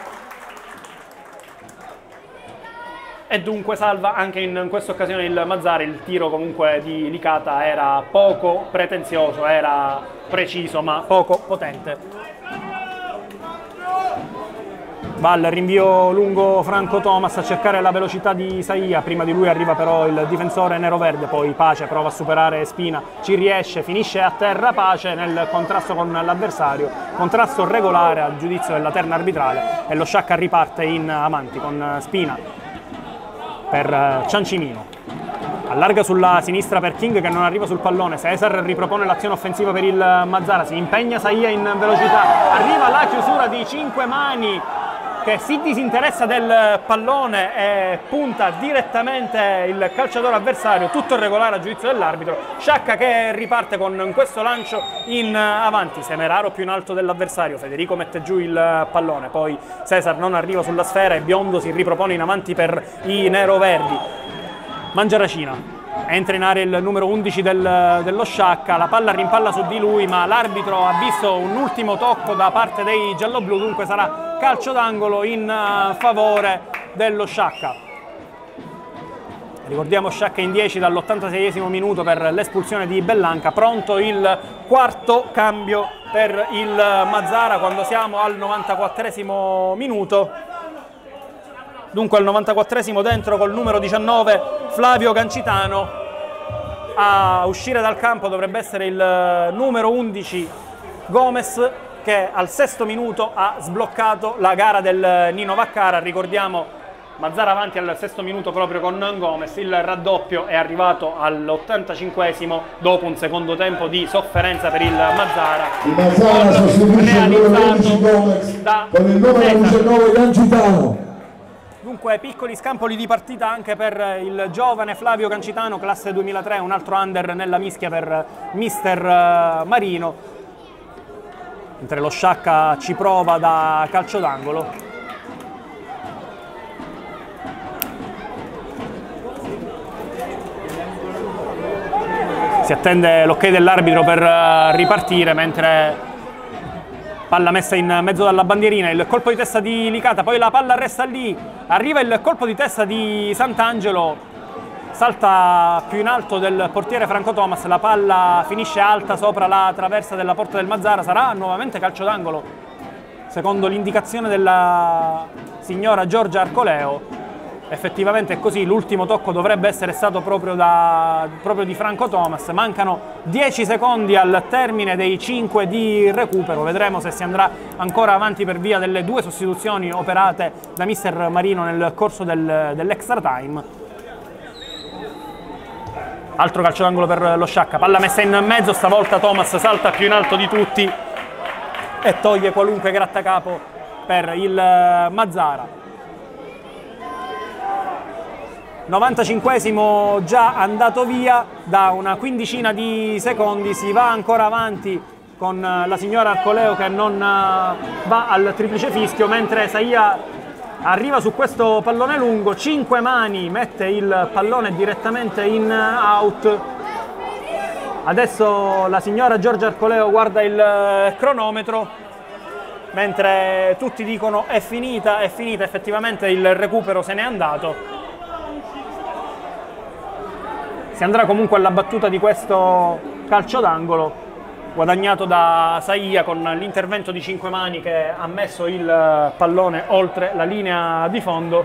e dunque salva anche in questa occasione il Mazzara. Il tiro comunque di Licata era poco pretenzioso, era preciso ma poco potente. Va al rinvio lungo Franco Thomas a cercare la velocità di Saia, prima di lui arriva però il difensore nero-verde, poi Pace prova a superare Spina, ci riesce, finisce a terra Pace nel contrasto con l'avversario, contrasto regolare al giudizio della terna arbitrale, e lo Sciacca riparte in avanti con Spina per Ciancimino. Allarga sulla sinistra per King, che non arriva sul pallone. Cesar ripropone l'azione offensiva per il Mazzara, si impegna Saia in velocità, arriva la chiusura di cinque mani, che si disinteressa del pallone e punta direttamente il calciatore avversario, tutto irregolare a giudizio dell'arbitro. Sciacca che riparte con questo lancio in avanti, Semeraro più in alto dell'avversario, Federico mette giù il pallone, poi Cesar non arriva sulla sfera e Biondo si ripropone in avanti per i neroverdi. Mangiaracina, entra in area il numero undici del, dello Sciacca, la palla rimpalla su di lui, ma l'arbitro ha visto un ultimo tocco da parte dei gialloblu, dunque sarà calcio d'angolo in uh, favore dello Sciacca. Ricordiamo Sciacca in dieci dall'ottantaseiesimo minuto per l'espulsione di Bellanca, pronto il quarto cambio per il Mazzara quando siamo al novantaquattresimo minuto. Dunque al novantaquattresimo dentro col numero diciannove Flavio Gancitano, a uscire dal campo dovrebbe essere il numero undici Gomez, che al sesto minuto ha sbloccato la gara del Nino Vaccara. Ricordiamo Mazzara avanti al sesto minuto proprio con Gomez, il raddoppio è arrivato all'ottantacinquesimo dopo un secondo tempo di sofferenza per il Mazzara. Il Mazzara sostituisce il numero undici Gomez con il numero diciannove Gancitano. Dunque piccoli scampoli di partita anche per il giovane Flavio Gancitano, classe duemilatré, un altro under nella mischia per mister Marino, mentre lo Sciacca ci prova da calcio d'angolo. Si attende l'ok dell'arbitro per ripartire, mentre palla messa in mezzo dalla bandierina, il colpo di testa di Licata, poi la palla resta lì, arriva il colpo di testa di Sant'Angelo, salta più in alto del portiere Franco Thomas, la palla finisce alta sopra la traversa della porta del Mazzara, sarà nuovamente calcio d'angolo secondo l'indicazione della signora Giorgia Arcoleo. Effettivamente è così, l'ultimo tocco dovrebbe essere stato proprio, da, proprio di Franco Thomas. Mancano dieci secondi al termine dei cinque di recupero, vedremo se si andrà ancora avanti per via delle due sostituzioni operate da mister Marino nel corso del, dell'extra time. Altro calcio d'angolo per lo Sciacca, palla messa in mezzo, stavolta Thomas salta più in alto di tutti e toglie qualunque grattacapo per il Mazzara. novantacinquesimo già andato via da una quindicina di secondi, si va ancora avanti con la signora Arcoleo che non va al triplice fischio, mentre Saia arriva su questo pallone lungo, cinque mani, mette il pallone direttamente in out. Adesso la signora Giorgia Arcoleo guarda il cronometro, mentre tutti dicono è finita, è finita, effettivamente il recupero se n'è andato. Si andrà comunque alla battuta di questo calcio d'angolo, guadagnato da Saia con l'intervento di cinque mani che ha messo il pallone oltre la linea di fondo.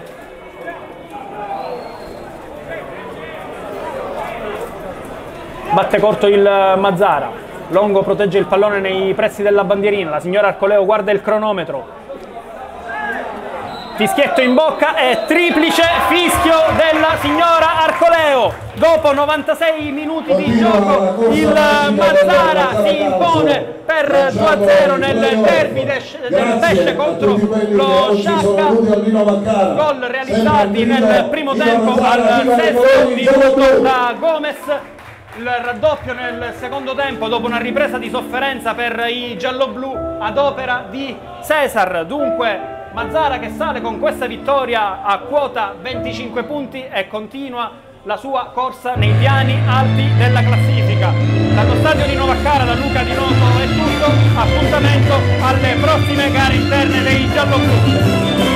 Batte corto il Mazzara, Longo protegge il pallone nei pressi della bandierina, la signora Arcoleo guarda il cronometro, fischietto in bocca e triplice fischio della signora Arcoleo. Dopo novantasei minuti di gioco il Mazzara si impone per due a zero nel derby del Pesce contro lo Sciacca. Gol realizzati nel primo tempo al sesto minuto da Gomez. Il raddoppio nel secondo tempo dopo una ripresa di sofferenza per i gialloblu ad opera di Cesar. Dunque Mazzara che sale con questa vittoria a quota venticinque punti e continua la sua corsa nei piani alti della classifica. Dallo stadio di Novacara, da Luca Di Noto è tutto, appuntamento alle prossime gare interne dei gialloblu.